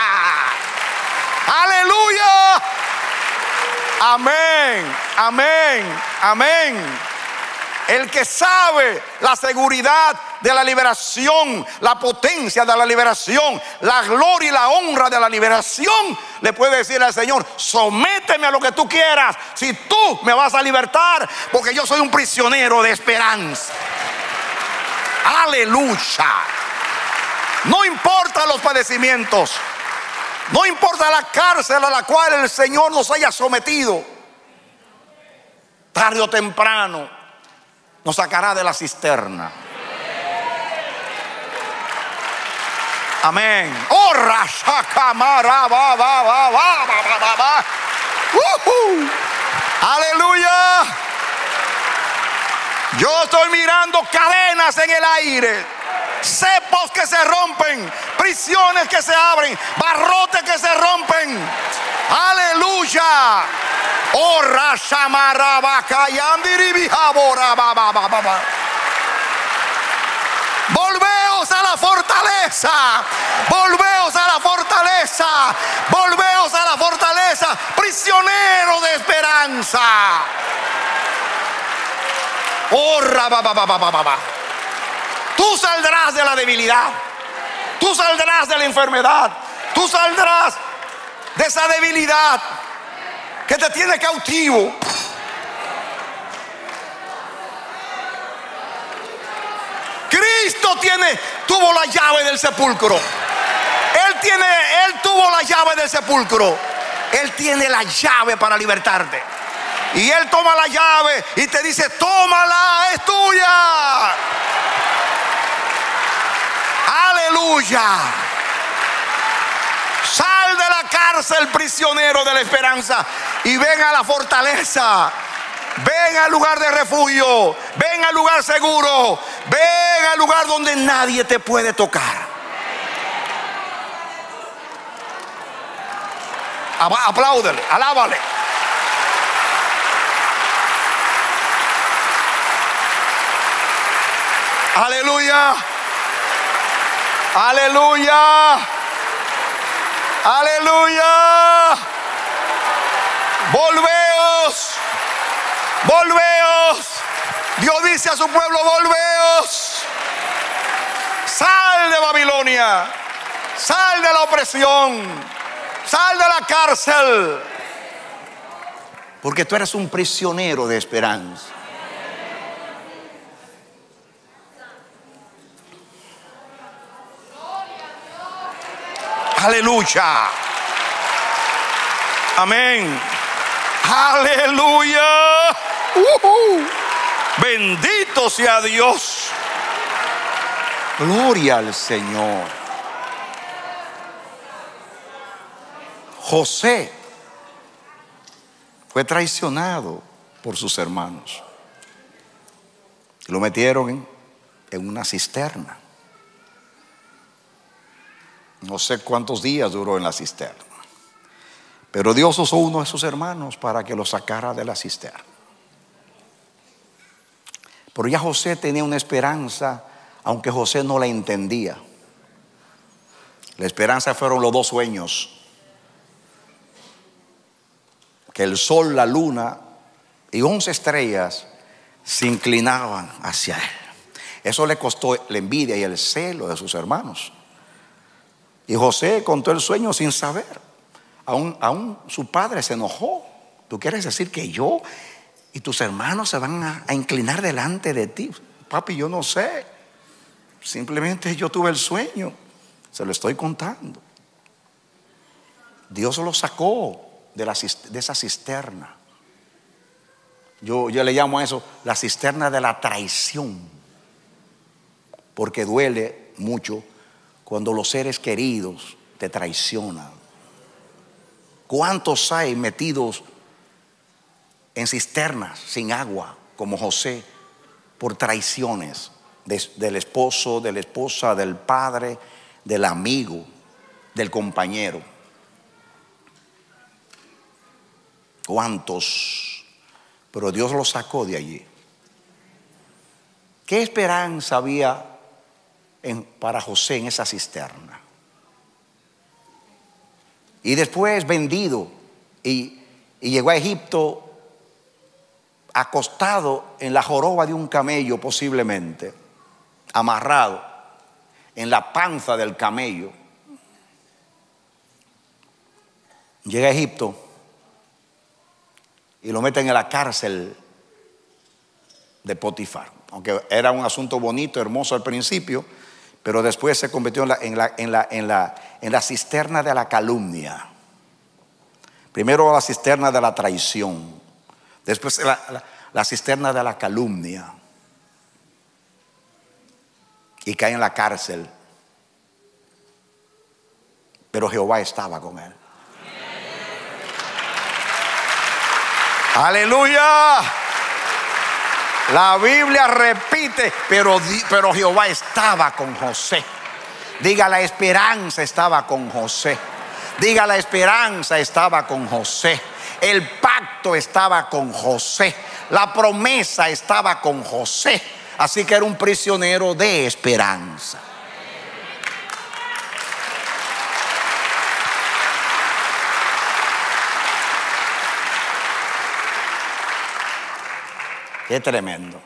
¡Aleluya! Amén, amén, amén. El que sabe la seguridad de la liberación, la potencia de la liberación, la gloria y la honra de la liberación, le puede decir al Señor: sométeme a lo que tú quieras, si tú me vas a libertar, porque yo soy un prisionero de esperanza. Aleluya. No importa los padecimientos, no importa la cárcel a la cual el Señor nos haya sometido, tarde o temprano nos sacará de la cisterna. Amén. Oh, aleluya. Yo estoy mirando cadenas en el aire, cepos que se rompen, prisiones que se abren, barrotes que se rompen. Aleluya. Oh, volveos a la fortaleza, volveos a la fortaleza, volveos a la fortaleza, prisionero de esperanza. Oh, tú saldrás de la debilidad, tú saldrás de la enfermedad, tú saldrás de esa debilidad que te tiene cautivo. Cristo tuvo la llave del sepulcro. Él tuvo la llave del sepulcro. Él tiene la llave para libertarte. Y Él toma la llave y te dice: tómala, es tuya. Aleluya. Sal de la cárcel, prisionero de la esperanza, y ven a la fortaleza. Ven al lugar de refugio, ven al lugar seguro, ven al lugar donde nadie te puede tocar. Apláudele, alábale. Aleluya, aleluya, aleluya. Volveos. Volveos. Dios dice a su pueblo: volveos. Sal de Babilonia, sal de la opresión, sal de la cárcel, porque tú eres un prisionero de esperanza. Aleluya. Amén. Aleluya. Bendito sea Dios. Gloria al Señor. José fue traicionado por sus hermanos. Lo metieron en una cisterna. No sé cuántos días duró en la cisterna, pero Dios usó uno de sus hermanos para que lo sacara de la cisterna. Pero ya José tenía una esperanza, aunque José no la entendía. La esperanza fueron los 2 sueños: que el sol, la luna y 11 estrellas se inclinaban hacia él. Eso le costó la envidia y el celo de sus hermanos. Y José contó el sueño sin saber. Aún su padre se enojó. ¿Tú quieres decir que yo y tus hermanos se van a inclinar delante de ti? Papi, yo no sé. Simplemente yo tuve el sueño. Se lo estoy contando. Dios lo sacó de esa cisterna. Yo le llamo a eso la cisterna de la traición, porque duele mucho cuando los seres queridos te traicionan. ¿Cuántos hay metidos en cisternas sin agua, como José, por traiciones del esposo, de la esposa, del padre, del amigo, del compañero? ¿Cuántos? Pero Dios los sacó de allí. ¿Qué esperanza había para José en esa cisterna? Y después vendido y llegó a Egipto acostado en la joroba de un camello, posiblemente amarrado en la panza del camello. Llega a Egipto y lo meten en la cárcel de Potifar, aunque era un asunto bonito, hermoso al principio, pero después se convirtió en la cisterna de la calumnia. Primero la cisterna de la traición, después la cisterna de la calumnia, y cae en la cárcel. Pero Jehová estaba con él. Aleluya. La Biblia repite, pero Jehová estaba con José. Diga, la esperanza estaba con José. Diga, la esperanza estaba con José. El pacto estaba con José. La promesa estaba con José. Así que era un prisionero de esperanza. Qué tremendo.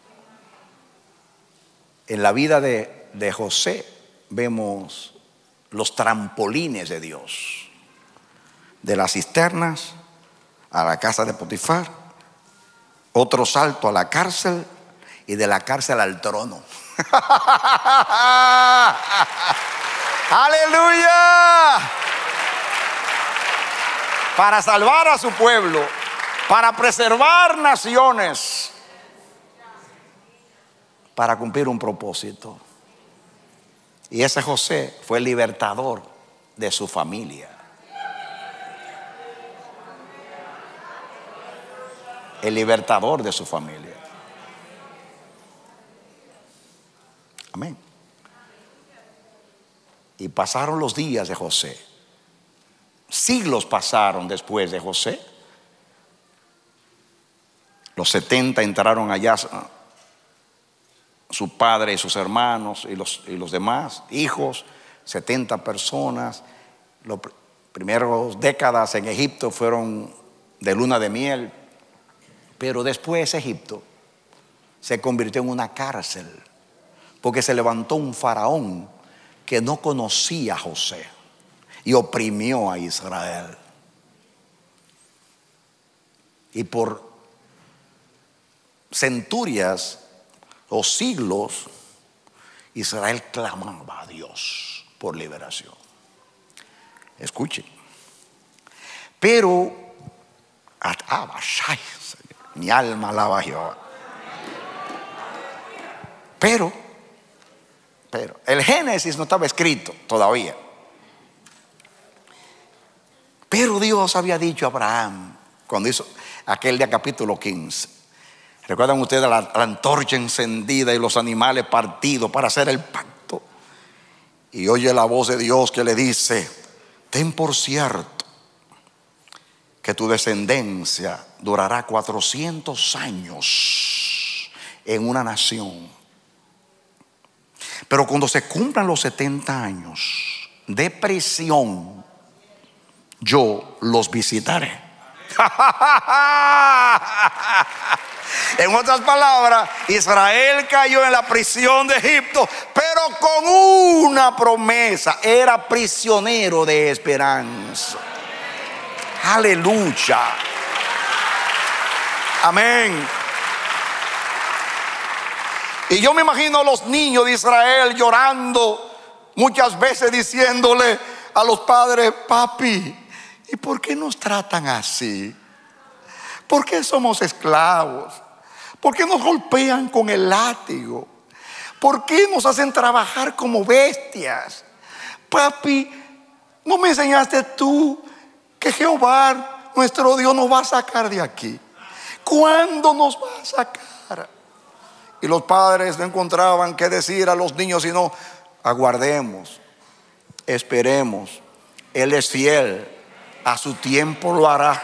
En la vida de José vemos los trampolines de Dios. De las cisternas a la casa de Potifar, otro salto a la cárcel y de la cárcel al trono. ¡Aleluya! Para salvar a su pueblo, para preservar naciones, para cumplir un propósito. Y ese José fue el libertador de su familia. El libertador de su familia. Amén. Y pasaron los días de José. Siglos pasaron después de José. Los 70 entraron allá, su padre y sus hermanos y los demás hijos, 70 personas. Las primeras décadas en Egipto fueron de luna de miel, pero después Egipto se convirtió en una cárcel, porque se levantó un faraón que no conocía a José y oprimió a Israel. Y por centurias o siglos, Israel clamaba a Dios por liberación. Escuchen. Pero mi alma alaba a Jehová. Pero el Génesis no estaba escrito todavía. Pero Dios había dicho a Abraham, cuando hizo aquel día capítulo 15, ¿recuerdan ustedes la antorcha encendida y los animales partidos para hacer el pacto? Y oye la voz de Dios que le dice: ten por cierto que tu descendencia durará 400 años en una nación. Pero cuando se cumplan los 70 años de prisión, yo los visitaré. En otras palabras, Israel cayó en la prisión de Egipto, pero con una promesa: era prisionero de esperanza. Aleluya. Amén. Y yo me imagino a los niños de Israel llorando, muchas veces diciéndole a los padres: papi, ¿y por qué nos tratan así? ¿Por qué somos esclavos? ¿Por qué nos golpean con el látigo? ¿Por qué nos hacen trabajar como bestias? Papi, ¿no me enseñaste tú que Jehová, nuestro Dios, nos va a sacar de aquí? ¿Cuándo nos va a sacar? Y los padres no encontraban qué decir a los niños, sino aguardemos, esperemos. Él es fiel, a su tiempo lo hará.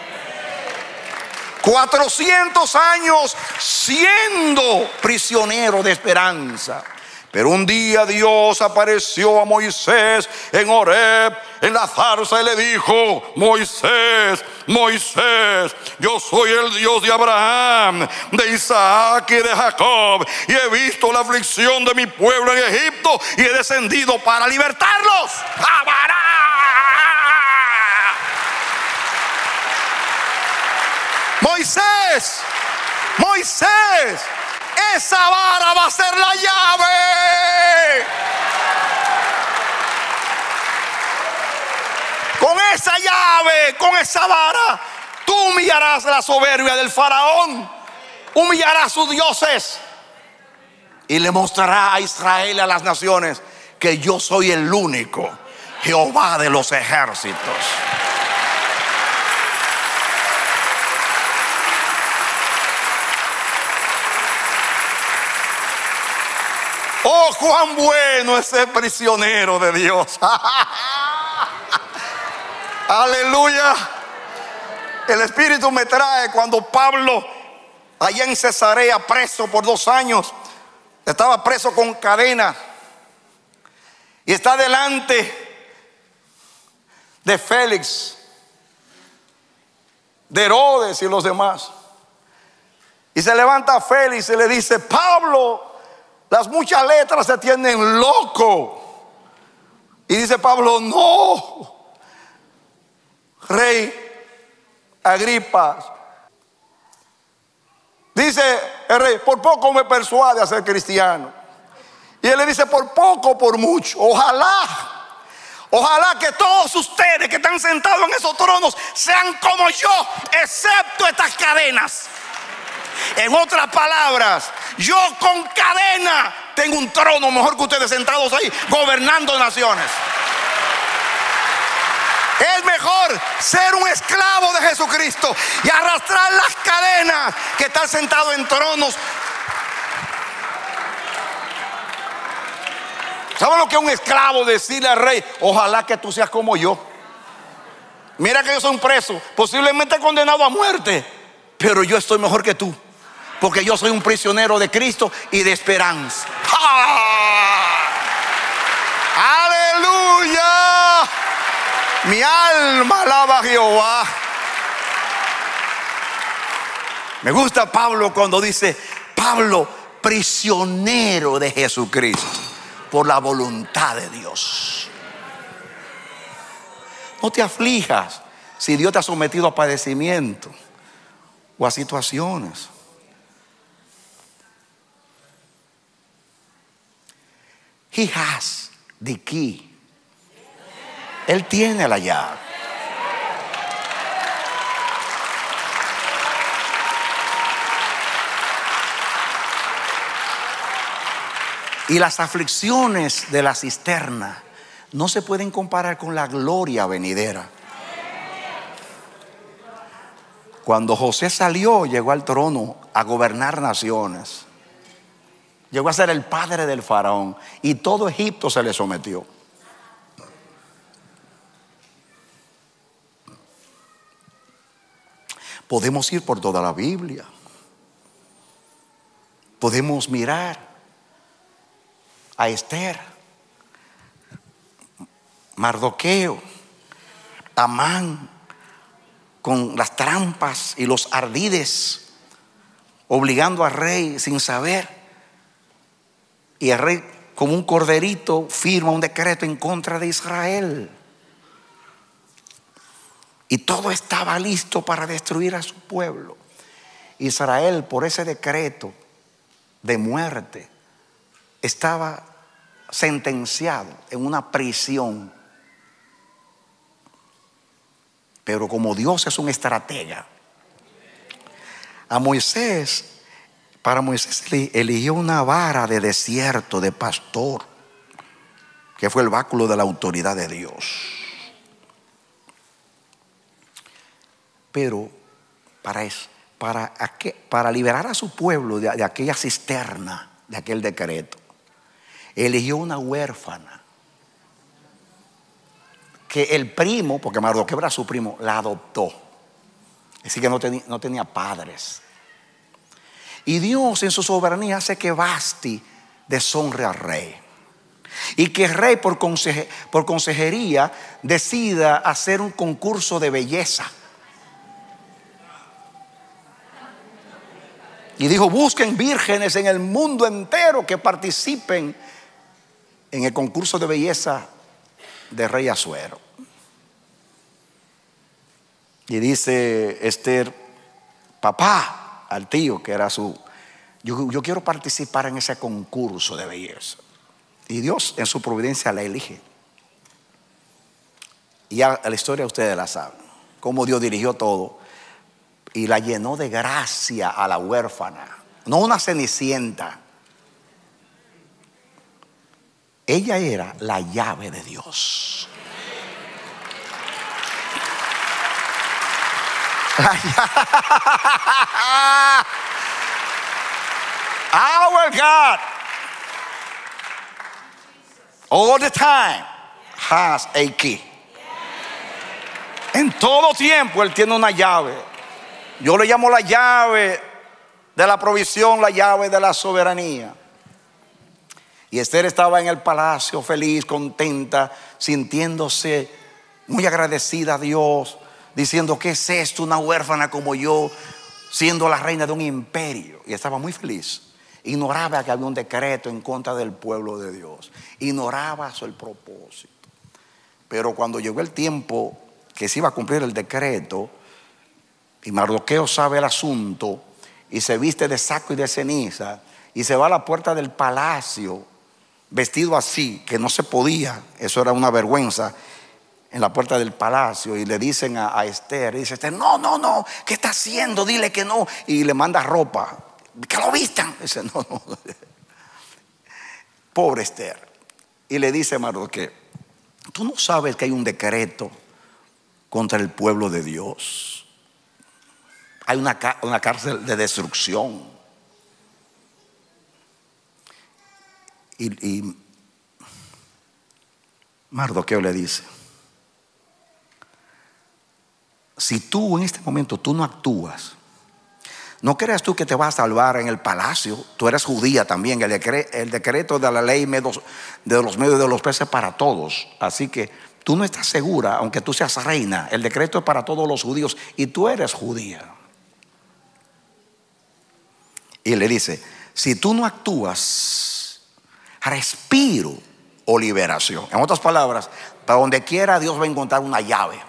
400 años siendo prisionero de esperanza. Pero un día Dios apareció a Moisés en Horeb, en la zarza, y le dijo: Moisés, Moisés, yo soy el Dios de Abraham, de Isaac y de Jacob, y he visto la aflicción de mi pueblo en Egipto y he descendido para libertarlos. ¡Abará! Moisés, Moisés, esa vara va a ser la llave. Con esa llave, con esa vara, tú humillarás la soberbia del faraón, humillarás a sus dioses y le mostrará a Israel y a las naciones que yo soy el único Jehová de los ejércitos. Oh, cuán bueno es ser prisionero de Dios. Aleluya. El Espíritu me trae cuando Pablo, allá en Cesarea, preso por 2 años, estaba preso con cadena y está delante de Félix, de Herodes y los demás. Y se levanta Félix y le dice: Pablo, las muchas letras te tienen loco. Y dice Pablo: no, Rey Agripa. Dice el rey: por poco me persuade a ser cristiano. Y él le dice: por poco, por mucho. Ojalá que todos ustedes que están sentados en esos tronos sean como yo, excepto estas cadenas. En otras palabras, yo con cadena tengo un trono mejor que ustedes sentados ahí gobernando naciones. Es mejor ser un esclavo de Jesucristo y arrastrar las cadenas que estar sentado en tronos. ¿Saben lo que es un esclavo? Decirle al rey: ojalá que tú seas como yo. Mira que yo soy un preso, posiblemente condenado a muerte, pero yo estoy mejor que tú, porque yo soy un prisionero de Cristo y de esperanza. ¡Ah! ¡Aleluya! Mi alma alaba a Jehová. Me gusta Pablo cuando dice: Pablo, prisionero de Jesucristo por la voluntad de Dios. No te aflijas si Dios te ha sometido a padecimiento o a situaciones. He has the key. Él tiene la llave. Y las aflicciones de la cisterna no se pueden comparar con la gloria venidera. Cuando José salió, llegó al trono a gobernar naciones. Llegó a ser el padre del faraón y todo Egipto se le sometió. Podemos ir por toda la Biblia. Podemos mirar a Esther, Mardoqueo, Amán, con las trampas y los ardides, obligando al rey sin saber. Y el rey, como un corderito, firma un decreto en contra de Israel. Y todo estaba listo para destruir a su pueblo. Israel, por ese decreto de muerte, estaba sentenciado en una prisión. Pero como Dios es un estratega, para Moisés eligió una vara de desierto, de pastor, que fue el báculo de la autoridad de Dios. Pero para liberar a su pueblo de aquella cisterna, de aquel decreto, eligió una huérfana que el primo, porque Mardoqueo era su primo, la adoptó. Así que no tenía padres. Y Dios en su soberanía hace que Vasti deshonre al rey, y que el rey por consejería decida hacer un concurso de belleza. Y dijo: busquen vírgenes en el mundo entero que participen en el concurso de belleza de rey Asuero. Y dice Esther, papá, al tío que era yo quiero participar en ese concurso de belleza. Y Dios en su providencia la elige. Y ya la historia ustedes la saben, cómo Dios dirigió todo y la llenó de gracia a la huérfana. No una cenicienta. Ella era la llave de Dios. Our God all the time has a key. En todo tiempo Él tiene una llave. Yo le llamo la llave de la provisión, la llave de la soberanía. Y Esther estaba en el palacio feliz, contenta, sintiéndose muy agradecida a Dios, diciendo: ¿qué es esto? Una huérfana como yo, siendo la reina de un imperio. Y estaba muy feliz. Ignoraba que había un decreto en contra del pueblo de Dios. Ignoraba el propósito. Pero cuando llegó el tiempo que se iba a cumplir el decreto, y Mardoqueo sabe el asunto, y se viste de saco y de ceniza, y se va a la puerta del palacio vestido así, que no se podía, eso era una vergüenza, en la puerta del palacio, y le dicen a Esther, dice Esther: no, ¿qué está haciendo? Dile que no. Y le manda ropa, que lo vistan. Dice: no. Pobre Esther. Y le dice a Mardoqueo: ¿tú no sabes que hay un decreto contra el pueblo de Dios? Hay una cárcel de destrucción. Y Mardoqueo le dice: si tú en este momento tú no actúas, no creas tú que te vas a salvar en el palacio. Tú eres judía también. El decreto de la ley de los medios de los peces para todos. Así que tú no estás segura, aunque tú seas reina. El decreto es para todos los judíos y tú eres judía. Y le dice: si tú no actúas, respiro o liberación. En otras palabras, para donde quiera Dios va a encontrar una llave.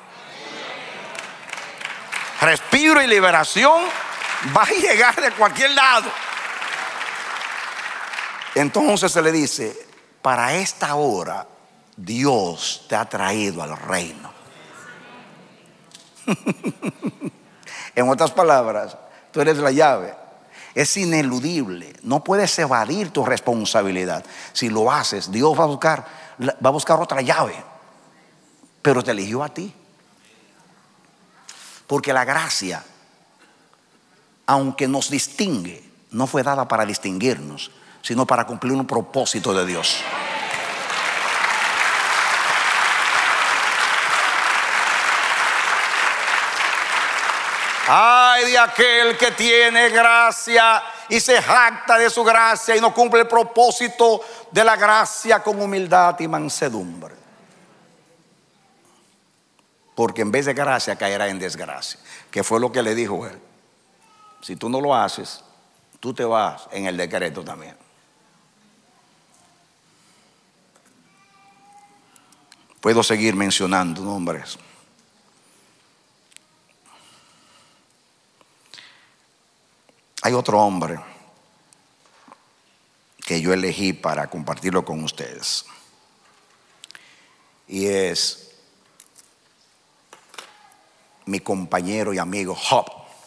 Respiro y liberación va a llegar de cualquier lado. Entonces se le dice: para esta hora Dios te ha traído al reino. En otras palabras, tú eres la llave. Es ineludible. No puedes evadir tu responsabilidad. Si lo haces, Dios va a buscar otra llave. Pero te eligió a ti. Porque la gracia, aunque nos distingue, no fue dada para distinguirnos, sino para cumplir un propósito de Dios. Ay de aquel que tiene gracia y se jacta de su gracia y no cumple el propósito de la gracia con humildad y mansedumbre. Porque en vez de gracia caerá en desgracia. Que fue lo que le dijo él: si tú no lo haces, tú te vas en el decreto también. Puedo seguir mencionando nombres. Hay otro hombre que yo elegí para compartirlo con ustedes, y es mi compañero y amigo Job.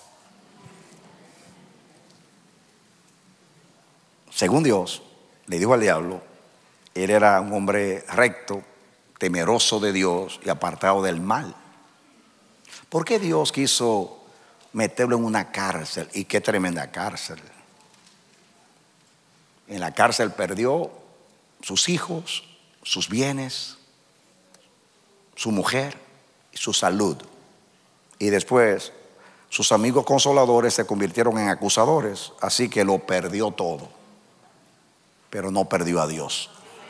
Según Dios, le dijo al diablo, él era un hombre recto, temeroso de Dios y apartado del mal. ¿Por qué Dios quiso meterlo en una cárcel? Y qué tremenda cárcel. En la cárcel perdió sus hijos, sus bienes, su mujer y su salud. Y después sus amigos consoladores se convirtieron en acusadores, así que lo perdió todo, pero no perdió a Dios.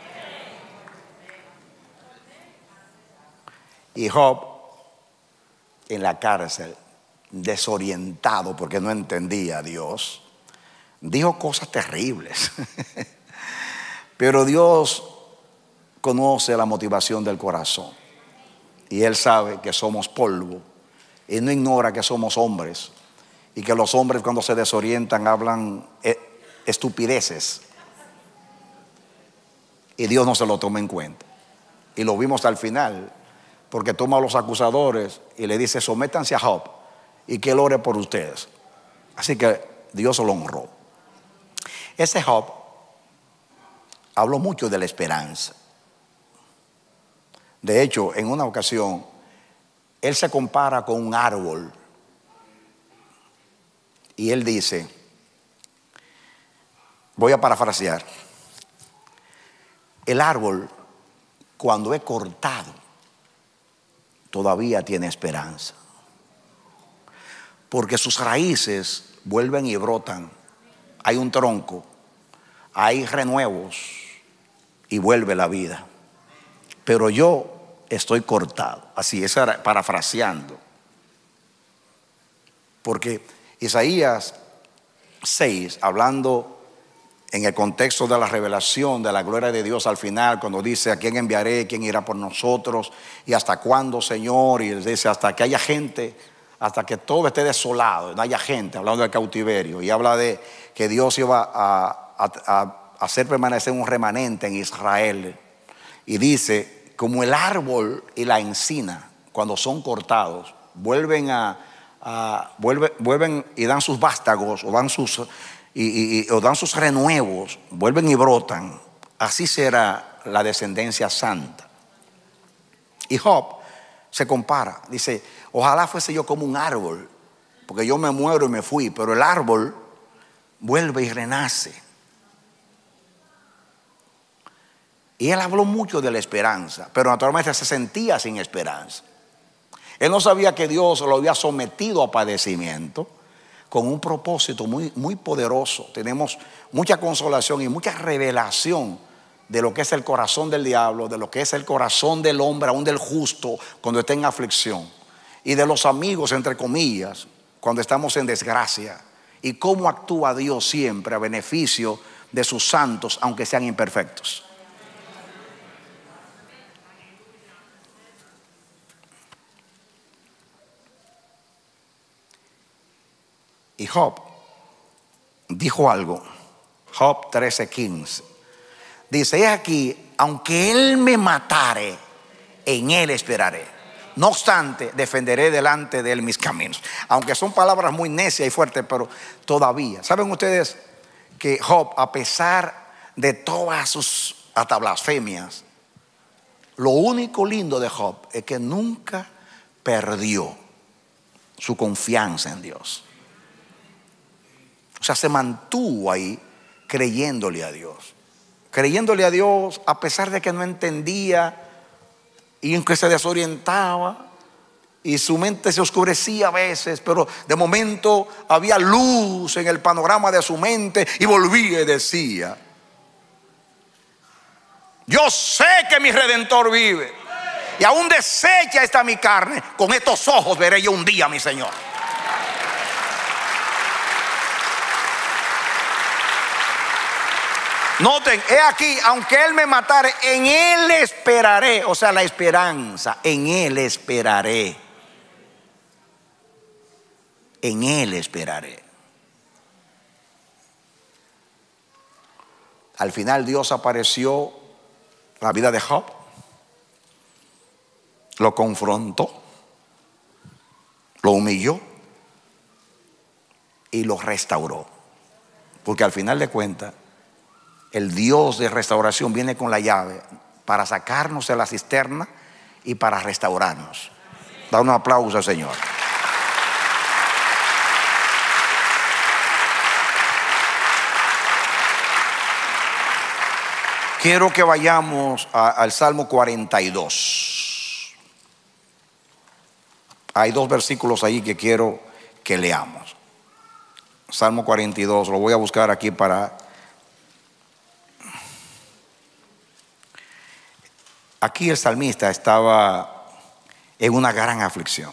Y Job, en la cárcel, desorientado porque no entendía a Dios, dijo cosas terribles. Pero Dios conoce la motivación del corazón y Él sabe que somos polvo y no ignora que somos hombres y que los hombres cuando se desorientan hablan estupideces y Dios no se lo toma en cuenta. Y lo vimos al final, porque toma a los acusadores y le dice: sométanse a Job y que Él ore por ustedes. Así que Dios lo honró. Ese Job habló mucho de la esperanza. De hecho, en una ocasión, él se compara con un árbol. Y él dice, voy a parafrasear: el árbol, cuando es cortado, todavía tiene esperanza, porque sus raíces vuelven y brotan. Hay un tronco, hay renuevos y vuelve la vida. Pero yo estoy cortado. Así es, parafraseando. Porque Isaías 6, hablando en el contexto de la revelación de la gloria de Dios al final, cuando dice: ¿a quién enviaré? ¿Quién irá por nosotros? ¿Y hasta cuándo, Señor? Y él dice: hasta que haya gente, hasta que todo esté desolado, no haya gente, hablando del cautiverio. Y habla de que Dios iba a hacer permanecer un remanente en Israel. Y dice: como el árbol y la encina, cuando son cortados, vuelven y dan sus vástagos, o dan sus renuevos, vuelven y brotan. Así será la descendencia santa. Y Job se compara, dice: ojalá fuese yo como un árbol, porque yo me muero y me fui, pero el árbol vuelve y renace. Y él habló mucho de la esperanza, pero naturalmente se sentía sin esperanza. Él no sabía que Dios lo había sometido a padecimiento con un propósito muy, muy poderoso. Tenemos mucha consolación y mucha revelación de lo que es el corazón del diablo, de lo que es el corazón del hombre, aún del justo, cuando está en aflicción, y de los amigos, entre comillas, cuando estamos en desgracia, y cómo actúa Dios siempre a beneficio de sus santos, aunque sean imperfectos. Y Job dijo algo. Job 13:15 dice: he aquí, aunque él me matare, en él esperaré. No obstante, defenderé delante de él mis caminos. Aunque son palabras muy necias y fuertes, pero todavía. ¿Saben ustedes que Job, a pesar de todas sus hasta blasfemias, lo único lindo de Job es que nunca perdió su confianza en Dios? O sea, se mantuvo ahí creyéndole a Dios. Creyéndole a Dios a pesar de que no entendía y en que se desorientaba y su mente se oscurecía a veces, pero de momento había luz en el panorama de su mente y volvía y decía: yo sé que mi Redentor vive y aún deshecha está mi carne, con estos ojos veré yo un día a mi Señor. Noten, he aquí, aunque él me matare, en él esperaré. O sea, la esperanza, en él esperaré. En él esperaré. Al final Dios apareció en la vida de Job, lo confrontó, lo humilló y lo restauró. Porque al final de cuentas, el Dios de restauración viene con la llave para sacarnos de la cisterna y para restaurarnos. Da un aplauso al Señor. Quiero que vayamos al Salmo 42. Hay dos versículos ahí que quiero que leamos. Salmo 42, lo voy a buscar aquí para... Aquí el salmista estaba en una gran aflicción.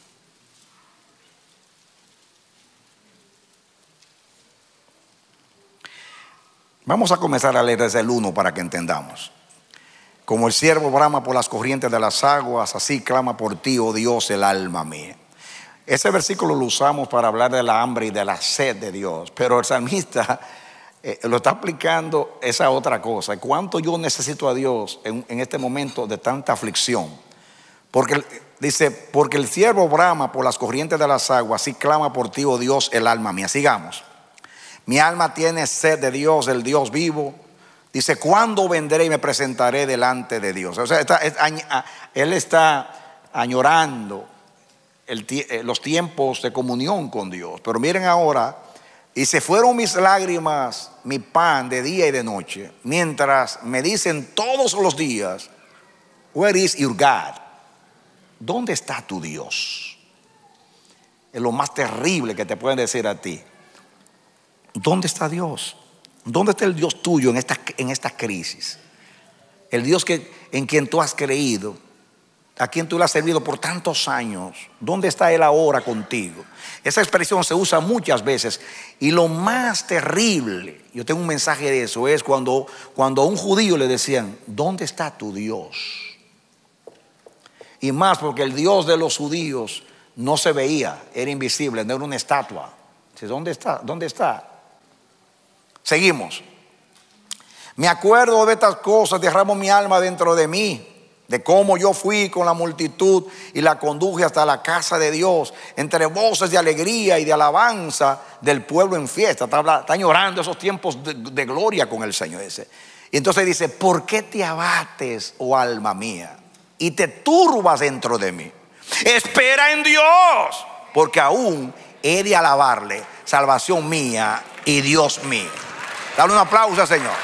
Vamos a comenzar a leer desde el 1 para que entendamos. Como el ciervo brama por las corrientes de las aguas, así clama por ti, oh Dios, el alma mía. Ese versículo lo usamos para hablar de la hambre y de la sed de Dios, pero el salmista lo está aplicando esa otra cosa. ¿Cuánto yo necesito a Dios en este momento de tanta aflicción? Porque dice, porque el ciervo brama por las corrientes de las aguas, así clama por ti, oh Dios, el alma mía. Sigamos. Mi alma tiene sed de Dios, el Dios vivo. Dice, ¿cuándo vendré y me presentaré delante de Dios? O sea, él está añorando los tiempos de comunión con Dios. Pero miren ahora, y se fueron mis lágrimas, mi pan de día y de noche, mientras me dicen todos los días, where is your God? ¿Dónde está tu Dios? Es lo más terrible que te pueden decir a ti. ¿Dónde está Dios? ¿Dónde está el Dios tuyo en esta crisis? El Dios en quien tú has creído, a quien tú le has servido por tantos años. ¿Dónde está Él ahora contigo? Esa expresión se usa muchas veces. Y lo más terrible, yo tengo un mensaje de eso, es cuando a un judío le decían, ¿dónde está tu Dios? Y más porque el Dios de los judíos no se veía, era invisible, no era una estatua. ¿Dónde está? ¿Dónde está? Seguimos. Me acuerdo de estas cosas, derramo mi alma dentro de mí, de cómo yo fui con la multitud y la conduje hasta la casa de Dios, entre voces de alegría y de alabanza del pueblo en fiesta. Está llorando esos tiempos de gloria con el Señor ese. Y entonces dice, ¿por qué te abates, oh alma mía, y te turbas dentro de mí? Espera en Dios, porque aún he de alabarle, salvación mía y Dios mío. Dale un aplauso al Señor.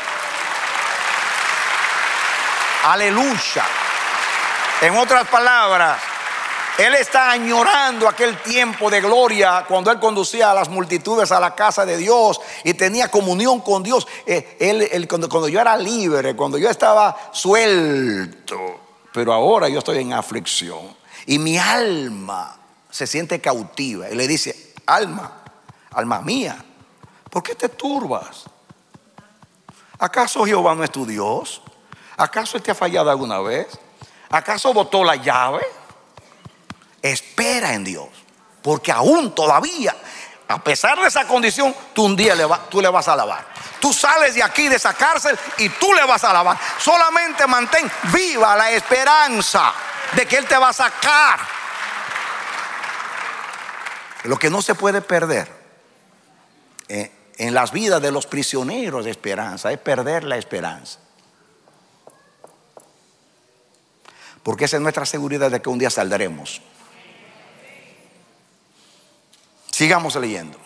Aleluya. En otras palabras, él está añorando aquel tiempo de gloria cuando él conducía a las multitudes a la casa de Dios y tenía comunión con Dios. Cuando yo era libre, cuando yo estaba suelto, pero ahora yo estoy en aflicción y mi alma se siente cautiva y le dice, alma mía, ¿por qué te turbas? ¿Acaso Jehová no es tu Dios? ¿Acaso Él te ha fallado alguna vez? ¿Acaso botó la llave? Espera en Dios, porque aún todavía, a pesar de esa condición, tú un día tú le vas a alabar. Tú sales de aquí, de esa cárcel, y tú le vas a alabar. Solamente mantén viva la esperanza de que Él te va a sacar. Lo que no se puede perder en las vidas de los prisioneros de esperanza es perder la esperanza. Porque esa es nuestra seguridad de que un día saldremos. Sigamos leyendo.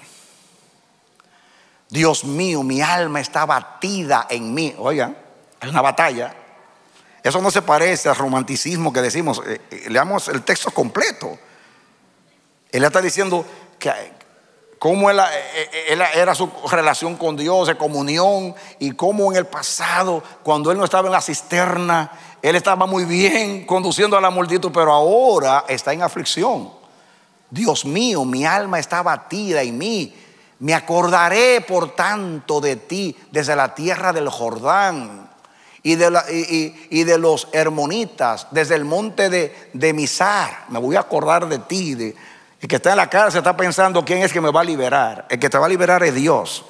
Dios mío, mi alma está batida en mí. Oigan, es una batalla. Eso no se parece al romanticismo que decimos. Leamos el texto completo. Él está diciendo que cómo era su relación con Dios, de comunión, y cómo en el pasado, cuando él no estaba en la cisterna, él estaba muy bien conduciendo a la multitud, pero ahora está en aflicción. Dios mío, mi alma está batida en mí. Me acordaré por tanto de ti desde la tierra del Jordán y de los hermonitas, desde el monte de Mizar. Me voy a acordar de ti. El que está en la cárcel está pensando, ¿quién es que me va a liberar? El que te va a liberar es Dios.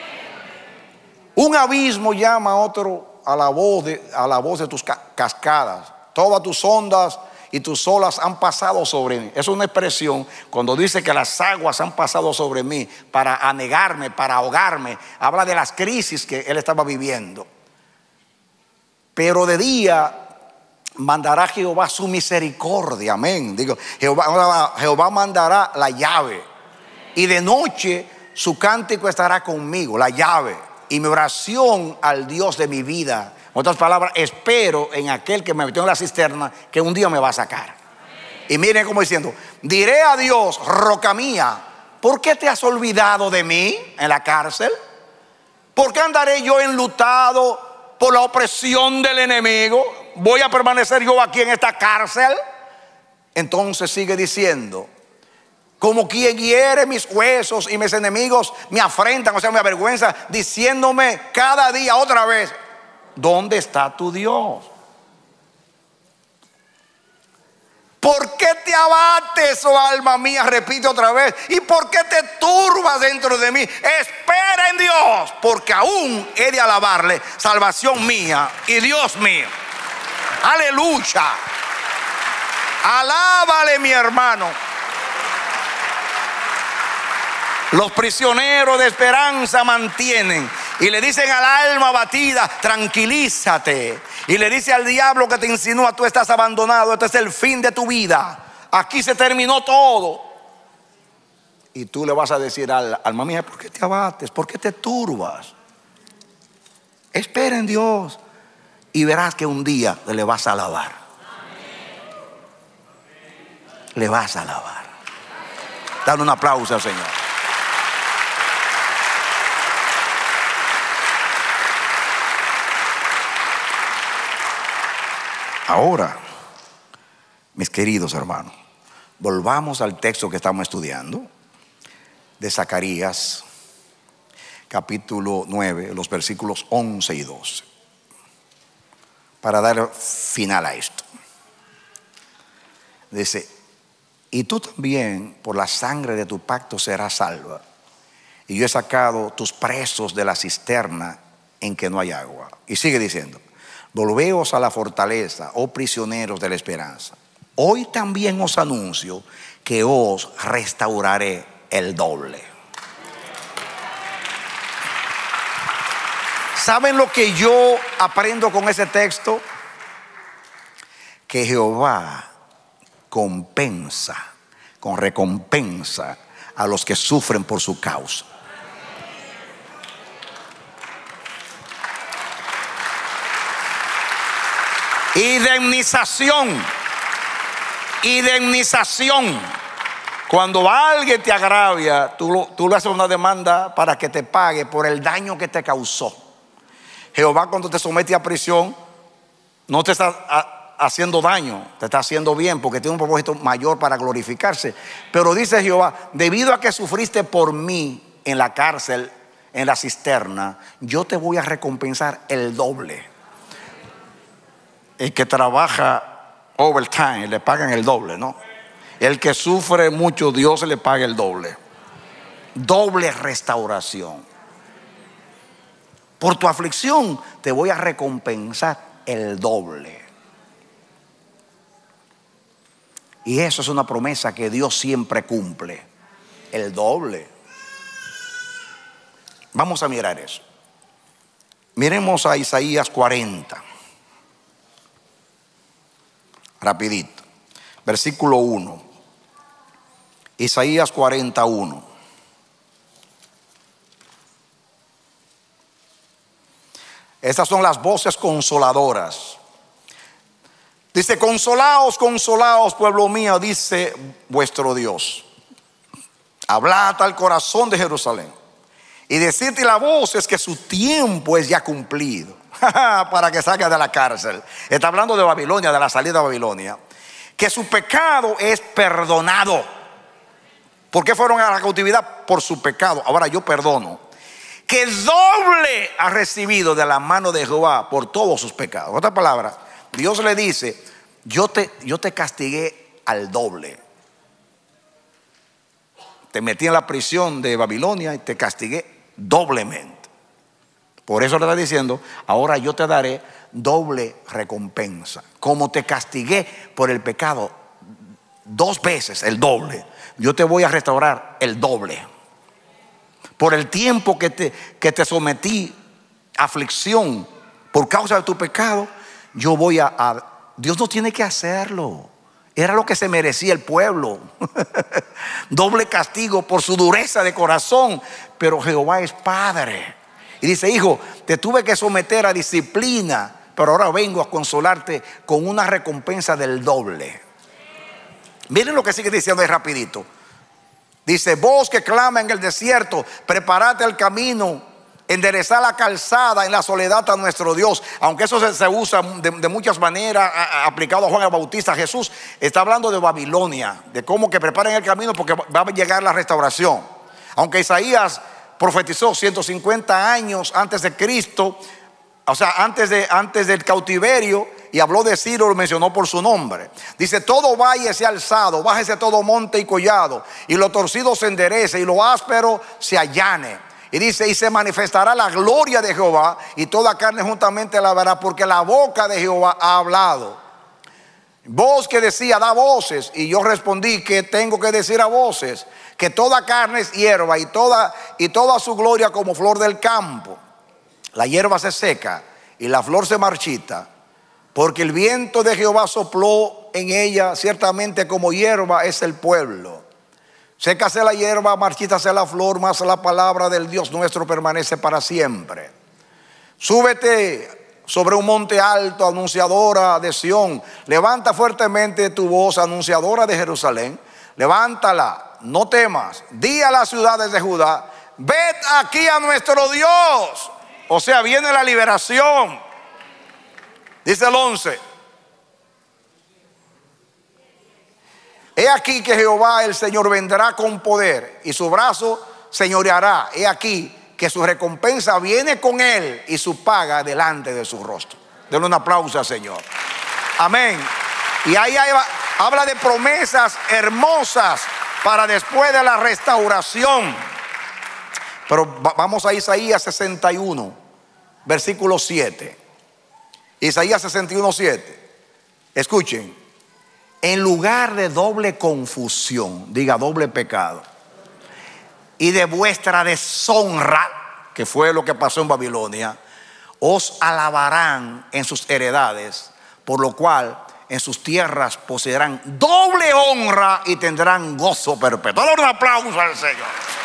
Un abismo llama a otro a la voz de tus cascadas. Todas tus ondas y tus olas han pasado sobre mí. Es una expresión cuando dice que las aguas han pasado sobre mí para anegarme, para ahogarme. Habla de las crisis que él estaba viviendo. Pero de día mandará Jehová su misericordia. Amén. Digo, Jehová mandará la llave. Y de noche su cántico estará conmigo, la llave. Y mi oración al Dios de mi vida. En otras palabras, espero en aquel que me metió en la cisterna, que un día me va a sacar. Y miren como diciendo: diré a Dios, roca mía, ¿por qué te has olvidado de mí en la cárcel? ¿Por qué andaré yo enlutado por la opresión del enemigo? ¿Voy a permanecer yo aquí en esta cárcel? Entonces sigue diciendo: como quien hiere mis huesos y mis enemigos me afrentan, o sea, me avergüenza, diciéndome cada día otra vez: ¿dónde está tu Dios? ¿Por qué te abates, oh alma mía? Repite otra vez. ¿Y por qué te turbas dentro de mí? Espera en Dios, porque aún he de alabarle, salvación mía y Dios mío. Aleluya. Alábale, mi hermano. Los prisioneros de esperanza mantienen y le dicen al alma abatida: tranquilízate. Y le dice al diablo que te insinúa: tú estás abandonado, este es el fin de tu vida, aquí se terminó todo. Y tú le vas a decir al alma mía: ¿por qué te abates? ¿Por qué te turbas? Espera en Dios y verás que un día le vas a alabar. Le vas a alabar. Dale un aplauso al Señor. Ahora, mis queridos hermanos, volvamos al texto que estamos estudiando de Zacarías, capítulo 9, los versículos 11 y 12, para dar final a esto. Dice: y tú también por la sangre de tu pacto serás salva, y yo he sacado tus presos de la cisterna en que no hay agua. Y sigue diciendo: volveos a la fortaleza, oh prisioneros de la esperanza. Hoy también os anuncio que os restauraré el doble. ¿Saben lo que yo aprendo con ese texto? Que Jehová compensa, con recompensa, a los que sufren por su causa. Indemnización. Cuando alguien te agravia, tú le haces una demanda para que te pague por el daño que te causó. Jehová, cuando te somete a prisión, no te está haciendo daño, te está haciendo bien, porque tiene un propósito mayor para glorificarse. Pero dice Jehová: debido a que sufriste por mí en la cárcel, en la cisterna, yo te voy a recompensar el doble. El que trabaja overtime le pagan el doble, ¿no? El que sufre mucho, Dios le paga el doble. Doble restauración. Por tu aflicción te voy a recompensar el doble. Y eso es una promesa que Dios siempre cumple. El doble. Vamos a mirar eso. Miremos a Isaías 40. Rapidito. Versículo 1. Isaías 41. Estas son las voces consoladoras. Dice: consolaos, consolaos, pueblo mío, dice vuestro Dios. Hablad al corazón de Jerusalén y decirte la voz es que su tiempo es ya cumplido para que salga de la cárcel. Está hablando de Babilonia, de la salida de Babilonia. Que su pecado es perdonado. ¿Por qué fueron a la cautividad? Por su pecado. Ahora yo perdono. Que doble ha recibido de la mano de Jehová por todos sus pecados. En otras palabras, Dios le dice: yo te castigué al doble. Te metí en la prisión de Babilonia y te castigué doblemente. Por eso le está diciendo: ahora yo te daré doble recompensa. Como te castigué por el pecado 2 veces el doble, yo te voy a restaurar el doble. Por el tiempo que te sometí a aflicción por causa de tu pecado, yo voy a Dios no tiene que hacerlo. Era lo que se merecía el pueblo. Doble castigo por su dureza de corazón. Pero Jehová es Padre. Y dice: hijo, te tuve que someter a disciplina, pero ahora vengo a consolarte con una recompensa del doble. Miren lo que sigue diciendo ahí rapidito. Dice: voz que clama en el desierto, preparad el camino, enderezad la calzada en la soledad a nuestro Dios. Aunque eso se usa de muchas maneras, aplicado a Juan el Bautista. Jesús está hablando de Babilonia, de cómo que preparen el camino porque va a llegar la restauración. Aunque Isaías profetizó 150 años antes de Cristo, o sea, antes del cautiverio, y habló de Ciro, lo mencionó por su nombre. Dice: todo valle sea alzado, bájese todo monte y collado, y lo torcido se enderece, y lo áspero se allane. Y dice: y se manifestará la gloria de Jehová, y toda carne juntamente la verá, porque la boca de Jehová ha hablado. Voz que decía: da voces. Y yo respondí: ¿qué tengo que decir a voces? Que toda carne es hierba, y toda su gloria como flor del campo. La hierba se seca y la flor se marchita, porque el viento de Jehová sopló en ella. Ciertamente como hierba es el pueblo. Sécase la hierba, marchítase la flor, mas la palabra del Dios nuestro permanece para siempre. Súbete sobre un monte alto, anunciadora de Sión. Levanta fuertemente tu voz, anunciadora de Jerusalén. Levántala, no temas. Di a las ciudades de Judá: ved aquí a nuestro Dios. O sea, viene la liberación. Dice el 11: he aquí que Jehová el Señor vendrá con poder, y su brazo señoreará. He aquí que su recompensa viene con él, y su paga delante de su rostro. Denle un aplauso al Señor. Amén. Y ahí habla de promesas hermosas para después de la restauración. Pero vamos a Isaías 61, versículo 7. Isaías 61, 7. Escuchen: en lugar de doble confusión, diga doble pecado, y de vuestra deshonra, que fue lo que pasó en Babilonia, os alabarán en sus heredades, por lo cual en sus tierras poseerán doble honra y tendrán gozo perpetuo. Dale un aplauso al Señor.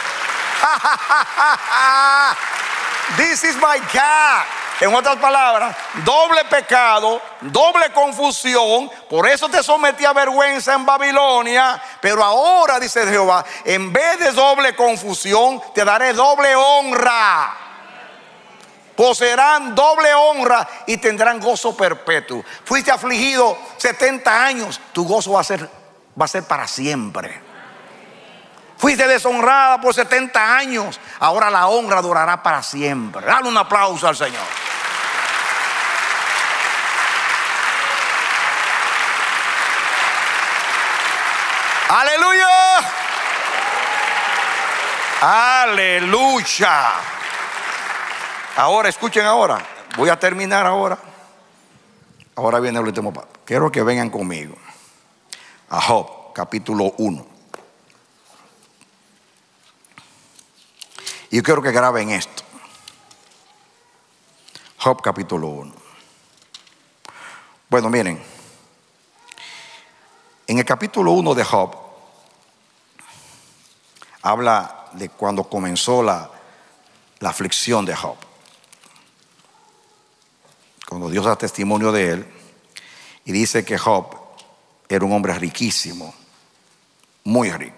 This is my God. En otras palabras, doble pecado, doble confusión. Por eso te sometí a vergüenza en Babilonia. Pero ahora, dice Jehová, en vez de doble confusión, te daré doble honra. Poseerán doble honra y tendrán gozo perpetuo. Fuiste afligido 70 años, tu gozo va a ser para siempre. Fuiste deshonrada por 70 años, ahora la honra durará para siempre. Dale un aplauso al Señor. Aleluya. Aleluya. Ahora escuchen, ahora voy a terminar ahora. Ahora viene el último paso. Quiero que vengan conmigo a Job capítulo 1. Y yo quiero que graben esto. Job capítulo 1. Bueno, miren, en el capítulo 1 de Job habla de cuando comenzó la aflicción de Job, cuando Dios da testimonio de él, y dice que Job era un hombre riquísimo, muy rico.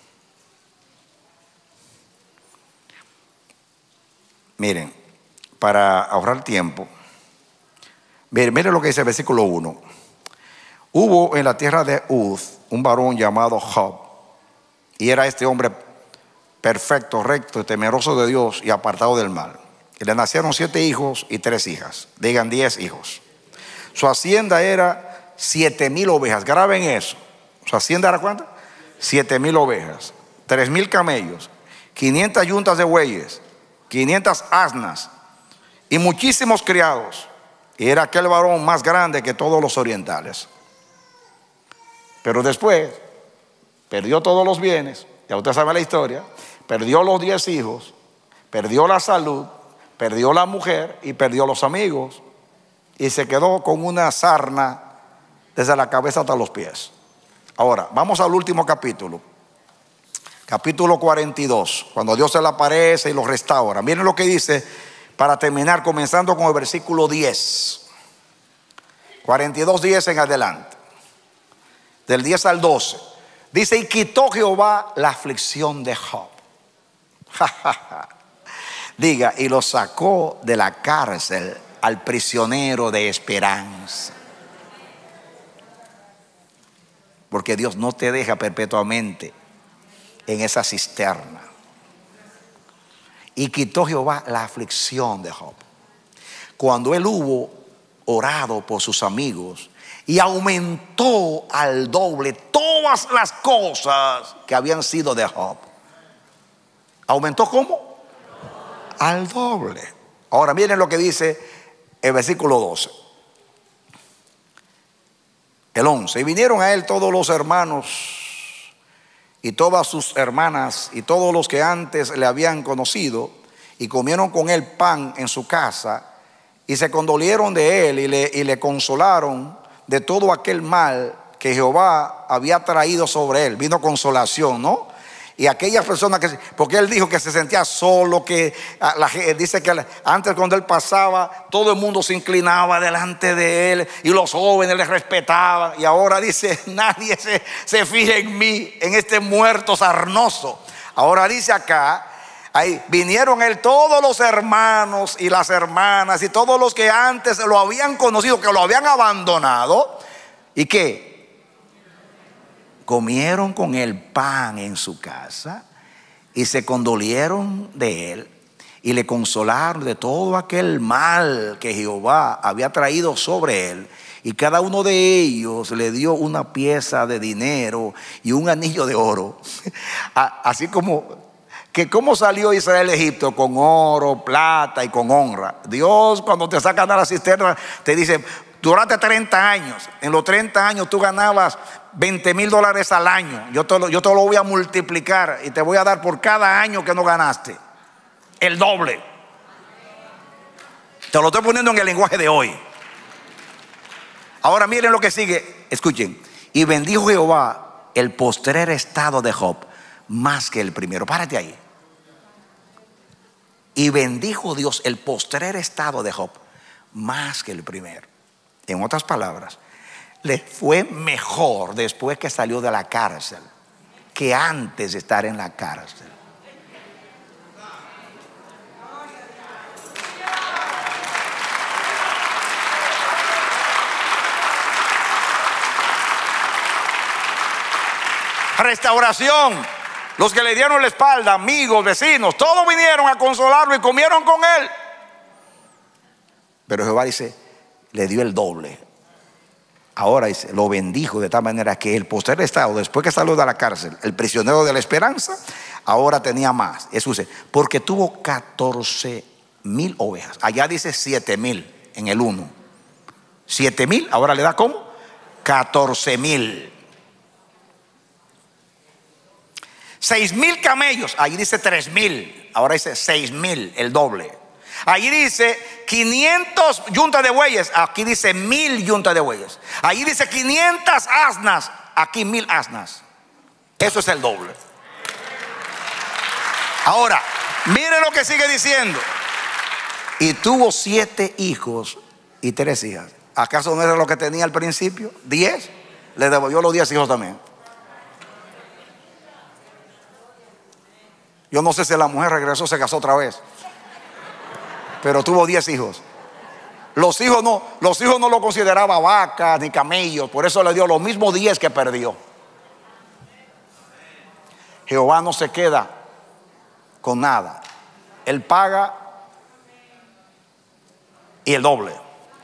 Miren, para ahorrar tiempo, miren lo que dice el versículo 1. Hubo en la tierra de Uz un varón llamado Job, y era este hombre perfecto, recto, temeroso de Dios y apartado del mal. Y le nacieron 7 hijos y 3 hijas. Digan 10 hijos. Su hacienda era 7,000 ovejas. Graben eso. Su hacienda era ¿cuánto? 7,000 ovejas, 3,000 camellos, 500 yuntas de bueyes, 500 asnas y muchísimos criados. Y era aquel varón más grande que todos los orientales. Pero después perdió todos los bienes. Ya usted sabe la historia. Perdió los 10 hijos, perdió la salud, perdió la mujer y perdió los amigos. Y se quedó con una sarna desde la cabeza hasta los pies. Ahora, vamos al último capítulo. Capítulo 42, cuando Dios se le aparece y lo restaura. Miren lo que dice para terminar, comenzando con el versículo 10. 42:10 en adelante. Del 10 al 12. Dice: y quitó Jehová la aflicción de Job. Diga, y lo sacó de la cárcel al prisionero de esperanza. Porque Dios no te deja perpetuamente en esa cisterna. Y quitó Jehová la aflicción de Job, cuando él hubo orado por sus amigos, y aumentó al doble todas las cosas que habían sido de Job. ¿Aumentó cómo? Al doble. Ahora miren lo que dice el versículo 12. El 11. Y vinieron a él todos los hermanos y todas sus hermanas y todos los que antes le habían conocido, y comieron con él pan en su casa, y se condolieron de él y le consolaron de todo aquel mal que Jehová había traído sobre él. Vino consolación, ¿no? Y aquellas personas que, porque él dijo que se sentía solo, que dice que antes cuando él pasaba todo el mundo se inclinaba delante de él y los jóvenes le respetaban, y ahora dice: nadie se fija en mí, en este muerto sarnoso. Ahora dice acá: ahí vinieron a él todos los hermanos y las hermanas y todos los que antes lo habían conocido, que lo habían abandonado, y que comieron con él pan en su casa, y se condolieron de él y le consolaron de todo aquel mal que Jehová había traído sobre él. Y cada uno de ellos le dio una pieza de dinero y un anillo de oro. Así como que cómo salió Israel de Egipto, con oro, plata y con honra. Dios, cuando te sacan a la cisterna, te dice: durante 30 años, en los 30 años tú ganabas $20,000 al año. Yo te lo voy a multiplicar y te voy a dar por cada año que no ganaste el doble. Te lo estoy poniendo en el lenguaje de hoy. Ahora miren lo que sigue, escuchen. Y bendijo Jehová el postrer estado de Job más que el primero. Párate ahí. Y bendijo Dios el postrer estado de Job más que el primero. En otras palabras, le fue mejor después que salió de la cárcel que antes de estar en la cárcel. Restauración. Los que le dieron la espalda, amigos, vecinos, todos vinieron a consolarlo y comieron con él. Pero Jehová dice: le dio el doble. Ahora dice: lo bendijo de tal manera que el postrer estado, después que salió de la cárcel, el prisionero de la esperanza, ahora tenía más. Eso dice: porque tuvo 14,000 ovejas. Allá dice 7,000 en el 1. 7,000, ahora le da ¿cómo? 14,000. 6,000 camellos, ahí dice 3,000, ahora dice 6,000, el doble. Ahí dice 500 yuntas de bueyes, aquí dice 1,000 yuntas de bueyes. Ahí dice 500 asnas, aquí 1,000 asnas. Eso es el doble. Ahora, mire lo que sigue diciendo. Y tuvo 7 hijos y 3 hijas. ¿Acaso no era lo que tenía al principio? 10. Le devolvió los 10 hijos también. Yo no sé si la mujer regresó, se casó otra vez, pero tuvo 10 hijos. Los hijos no lo consideraba vacas ni camellos, por eso le dio los mismos 10 que perdió. Jehová no se queda con nada. Él paga y el doble.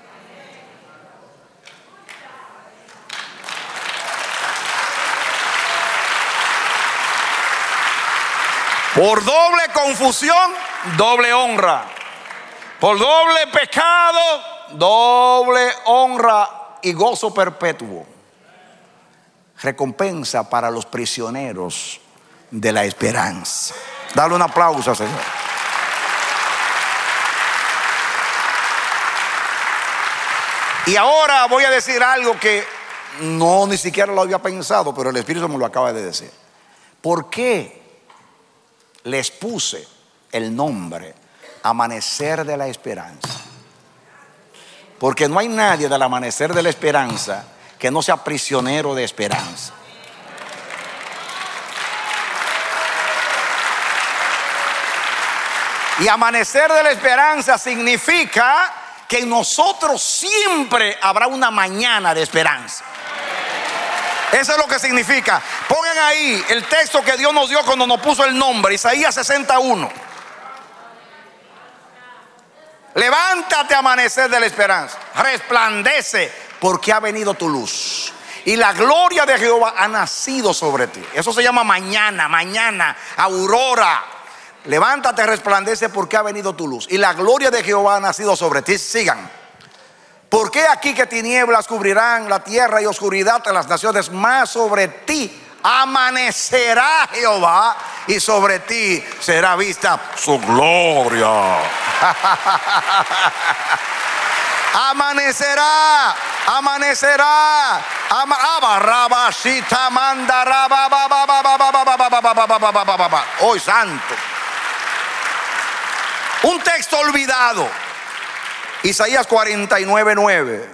Por doble confusión, doble honra. Por doble pecado, doble honra y gozo perpetuo. Recompensa para los prisioneros de la esperanza. Dale un aplauso, Señor. Y ahora voy a decir algo que no, ni siquiera lo había pensado, pero el Espíritu me lo acaba de decir. ¿Por qué les puse el nombre Amanecer de la Esperanza? Porque no hay nadie del Amanecer de la Esperanza que no sea prisionero de esperanza. Y Amanecer de la Esperanza significa que en nosotros siempre habrá una mañana de esperanza. Eso es lo que significa. Pongan ahí el texto que Dios nos dio cuando nos puso el nombre, Isaías 61. Levántate, amanecer de la esperanza, resplandece, porque ha venido tu luz y la gloria de Jehová ha nacido sobre ti. Eso se llama mañana, mañana, aurora. Levántate, resplandece, porque ha venido tu luz y la gloria de Jehová ha nacido sobre ti. Sigan. ¿Por qué aquí que tinieblas cubrirán la tierra y oscuridad de las naciones? Más sobre ti amanecerá Jehová y sobre ti será vista su gloria. Amanecerá, amanecerá. Hoy santo. Un texto olvidado. Isaías 49:9.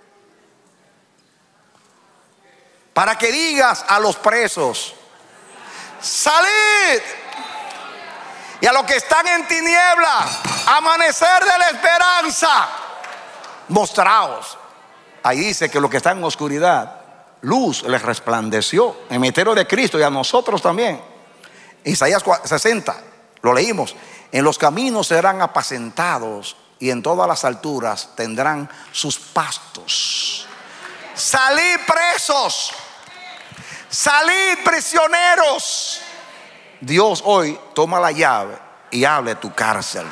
Para que digas a los presos: salid. Y a los que están en tinieblas, amanecer de la esperanza, mostraos. Ahí dice que los que están en oscuridad, luz les resplandeció. En el misterio de Cristo, y a nosotros también. Isaías 60, lo leímos. En los caminos serán apacentados y en todas las alturas tendrán sus pastos. Salid presos, salid prisioneros. Dios hoy toma la llave y abre tu cárcel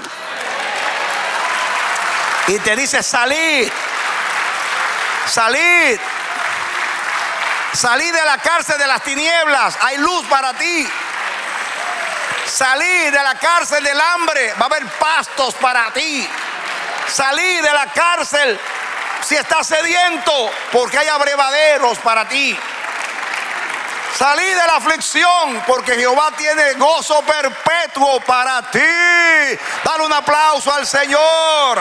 y te dice: salid, salid, salid de la cárcel de las tinieblas, hay luz para ti. Salid de la cárcel del hambre, va a haber pastos para ti. Salid de la cárcel si estás sediento, porque hay abrevaderos para ti. Salí de la aflicción, porque Jehová tiene gozo perpetuo para ti. Dale un aplauso al Señor.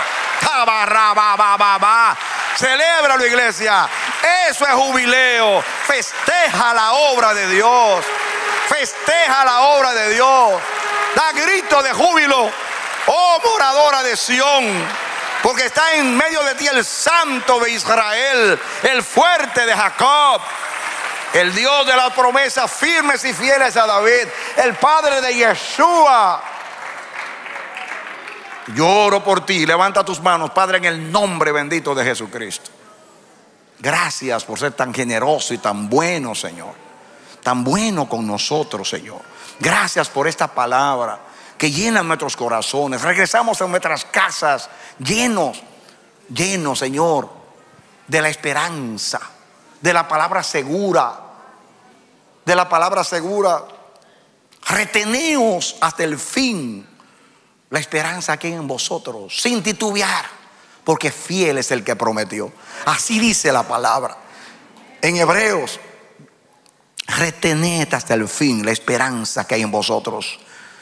Celébralo, iglesia. Eso es jubileo. Festeja la obra de Dios. Festeja la obra de Dios. Da grito de júbilo, oh moradora de Sión, porque está en medio de ti el Santo de Israel, el fuerte de Jacob, el Dios de las promesas firmes y fieles a David, el Padre de Yeshua. Lloro por ti. Levanta tus manos, Padre, en el nombre bendito de Jesucristo. Gracias por ser tan generoso y tan bueno, Señor. Tan bueno con nosotros, Señor. Gracias por esta palabra que llena nuestros corazones. Regresamos a nuestras casas llenos, Señor, de la esperanza, de la palabra segura, de la palabra segura. Reteneos hasta el fin la esperanza que hay en vosotros, sin titubear, porque fiel es el que prometió. Así dice la palabra en Hebreos: retened hasta el fin la esperanza que hay en vosotros,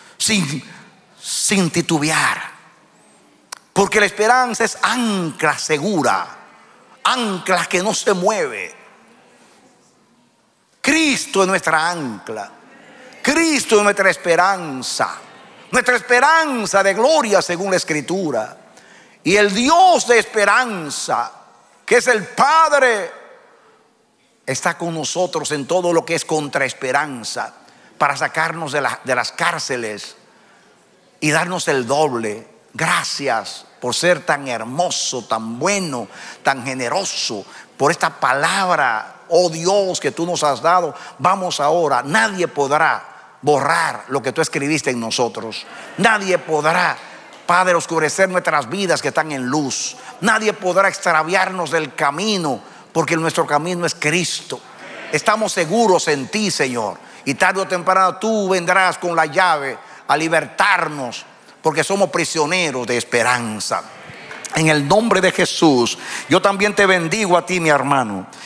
sin titubear, porque la esperanza es ancla segura, ancla que no se mueve. Cristo es nuestra ancla, Cristo es nuestra esperanza de gloria según la Escritura. Y el Dios de esperanza, que es el Padre, está con nosotros en todo lo que es contraesperanza, para sacarnos de las cárceles y darnos el doble. Gracias por ser tan hermoso, tan bueno, tan generoso, por esta palabra, oh Dios, que tú nos has dado. Vamos ahora, nadie podrá borrar lo que tú escribiste en nosotros. Nadie podrá, Padre, oscurecer nuestras vidas que están en luz. Nadie podrá extraviarnos del camino, porque nuestro camino es Cristo. Estamos seguros en ti, Señor, y tarde o temprano tú vendrás con la llave a libertarnos, porque somos prisioneros de esperanza. En el nombre de Jesús, yo también te bendigo a ti, mi hermano,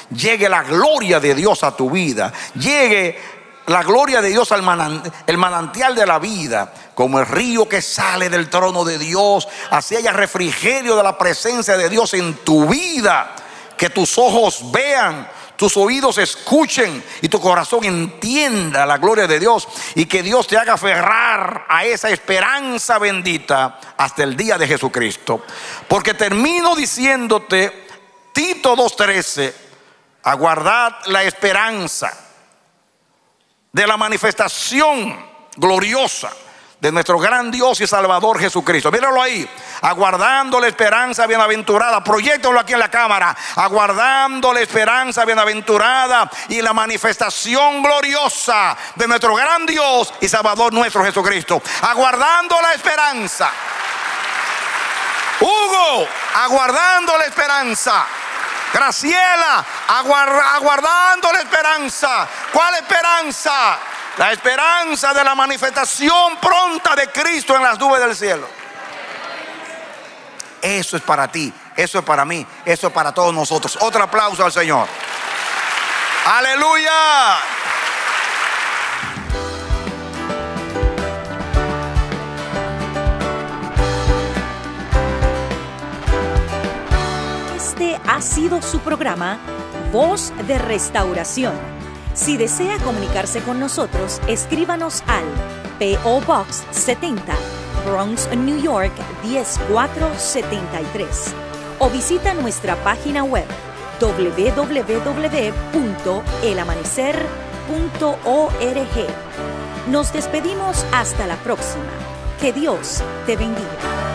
llegue la gloria de Dios a tu vida, llegue la gloria de Dios al el manantial de la vida, como el río que sale del trono de Dios, así haya refrigerio de la presencia de Dios en tu vida, que tus ojos vean, tus oídos escuchen y tu corazón entienda la gloria de Dios, y que Dios te haga aferrar a esa esperanza bendita hasta el día de Jesucristo. Porque termino diciéndote, Tito 2:13, aguardad la esperanza de la manifestación gloriosa de nuestro gran Dios y Salvador Jesucristo. Míralo ahí, aguardando la esperanza bienaventurada. Proyéctalo aquí en la cámara. Aguardando la esperanza bienaventurada y la manifestación gloriosa de nuestro gran Dios y Salvador nuestro Jesucristo. Aguardando la esperanza. Hugo, aguardando la esperanza. Graciela, aguardando la esperanza. ¿Cuál esperanza? La esperanza de la manifestación pronta de Cristo en las nubes del cielo. Eso es para ti, eso es para mí, eso es para todos nosotros. Otro aplauso al Señor. Aleluya. Este ha sido su programa Voz de Restauración. Si desea comunicarse con nosotros, escríbanos al P.O. Box 70, Bronx, New York 10473, o visita nuestra página web www.elamanecer.org. Nos despedimos hasta la próxima. Que Dios te bendiga.